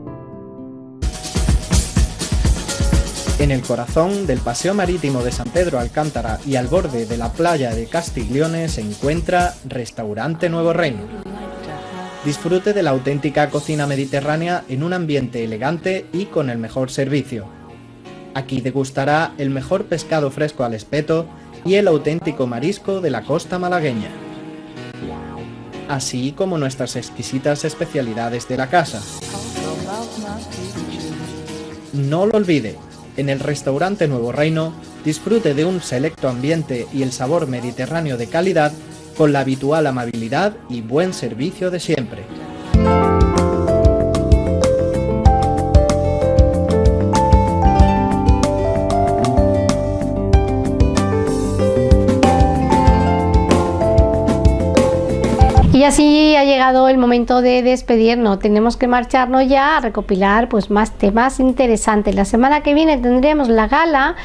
En el corazón del Paseo Marítimo de San Pedro Alcántara y al borde de la playa de Castiglione se encuentra Restaurante Nuevo Reino. Disfrute de la auténtica cocina mediterránea en un ambiente elegante y con el mejor servicio. Aquí degustará el mejor pescado fresco al espeto y el auténtico marisco de la costa malagueña, así como nuestras exquisitas especialidades de la casa. No lo olvide, en el Restaurante Nuevo Reino disfrute de un selecto ambiente y el sabor mediterráneo de calidad con la habitual amabilidad y buen servicio de siempre. Y así ha llegado el momento de despedirnos. Tenemos que marcharnos ya a recopilar pues más temas interesantes. La semana que viene tendremos la gala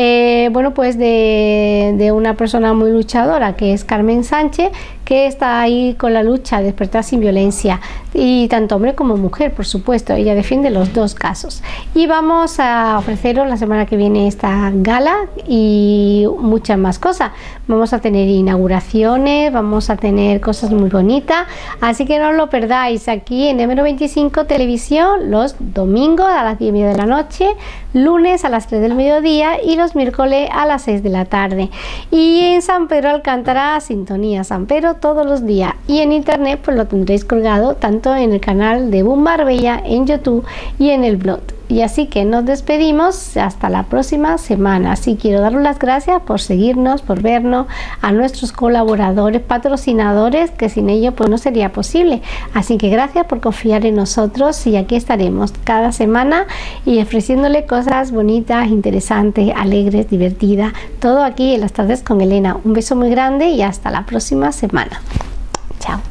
de una persona muy luchadora, que es Carmen Sánchez, que está ahí con la lucha de Despertar sin Violencia, y tanto hombre como mujer, por supuesto. Ella defiende los dos casos. Y vamos a ofreceros la semana que viene esta gala y muchas más cosas. Vamos a tener inauguraciones, vamos a tener cosas muy bonitas, así que no os lo perdáis aquí en M95 Televisión los domingos a las 10:30 de la noche, lunes a las 3 del mediodía y los miércoles a las 6 de la tarde. Y en San Pedro Alcántara, Sintonía San Pedro todos los días, y en internet pues lo tendréis colgado tanto en el canal de Boom Marbella, en YouTube y en el blog. Y así que nos despedimos hasta la próxima semana. Así quiero daros las gracias por seguirnos, por vernos, a nuestros colaboradores, patrocinadores, que sin ellos pues no sería posible. Así que gracias por confiar en nosotros, y aquí estaremos cada semana y ofreciéndole cosas bonitas, interesantes, alegres, divertidas, todo aquí en Las Tardes con Elena. Un beso muy grande y hasta la próxima semana. Chao.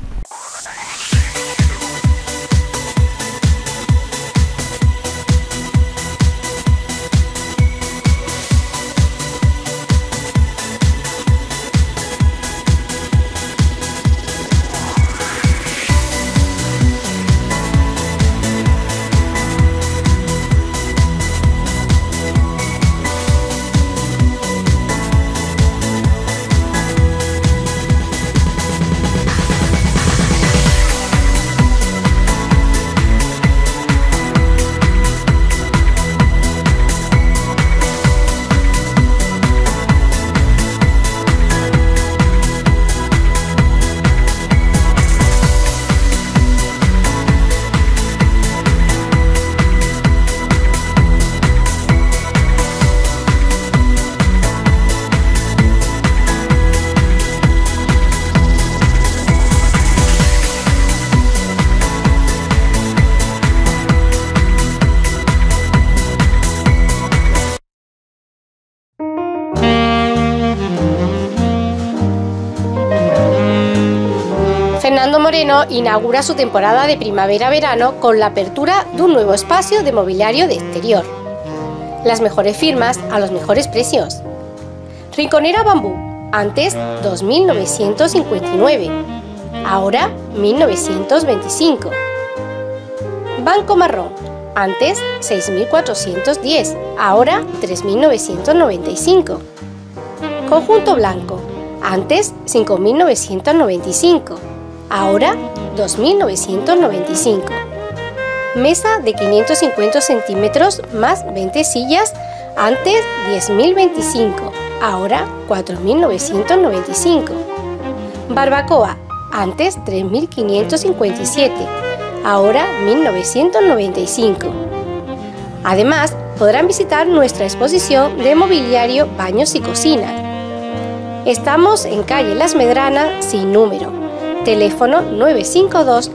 Moreno inaugura su temporada de primavera-verano con la apertura de un nuevo espacio de mobiliario de exterior. Las mejores firmas a los mejores precios. Rinconera Bambú, antes 2.959, ahora 1.925. Banco Marrón, antes 6.410, ahora 3.995. Conjunto Blanco, antes 5.995, ahora 2.995. Mesa de 550 centímetros más 20 sillas, antes 10.025, ahora 4.995. Barbacoa, antes 3.557, ahora 1.995. Además, podrán visitar nuestra exposición de mobiliario, baños y cocina. Estamos en calle Las Medranas sin número. Teléfono 952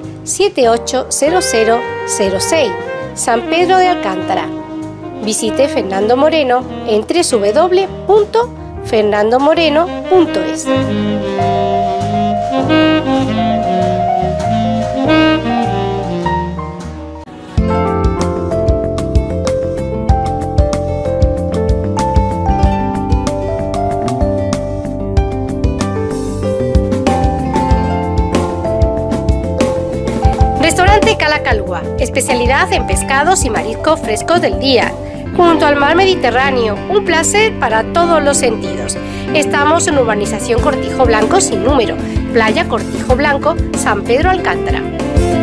780006, San Pedro de Alcántara. Visite Fernando Moreno en www.fernandomoreno.es. Restaurante Cala Calúa, especialidad en pescados y mariscos frescos del día, junto al mar Mediterráneo, un placer para todos los sentidos. Estamos en urbanización Cortijo Blanco sin número, playa Cortijo Blanco, San Pedro Alcántara.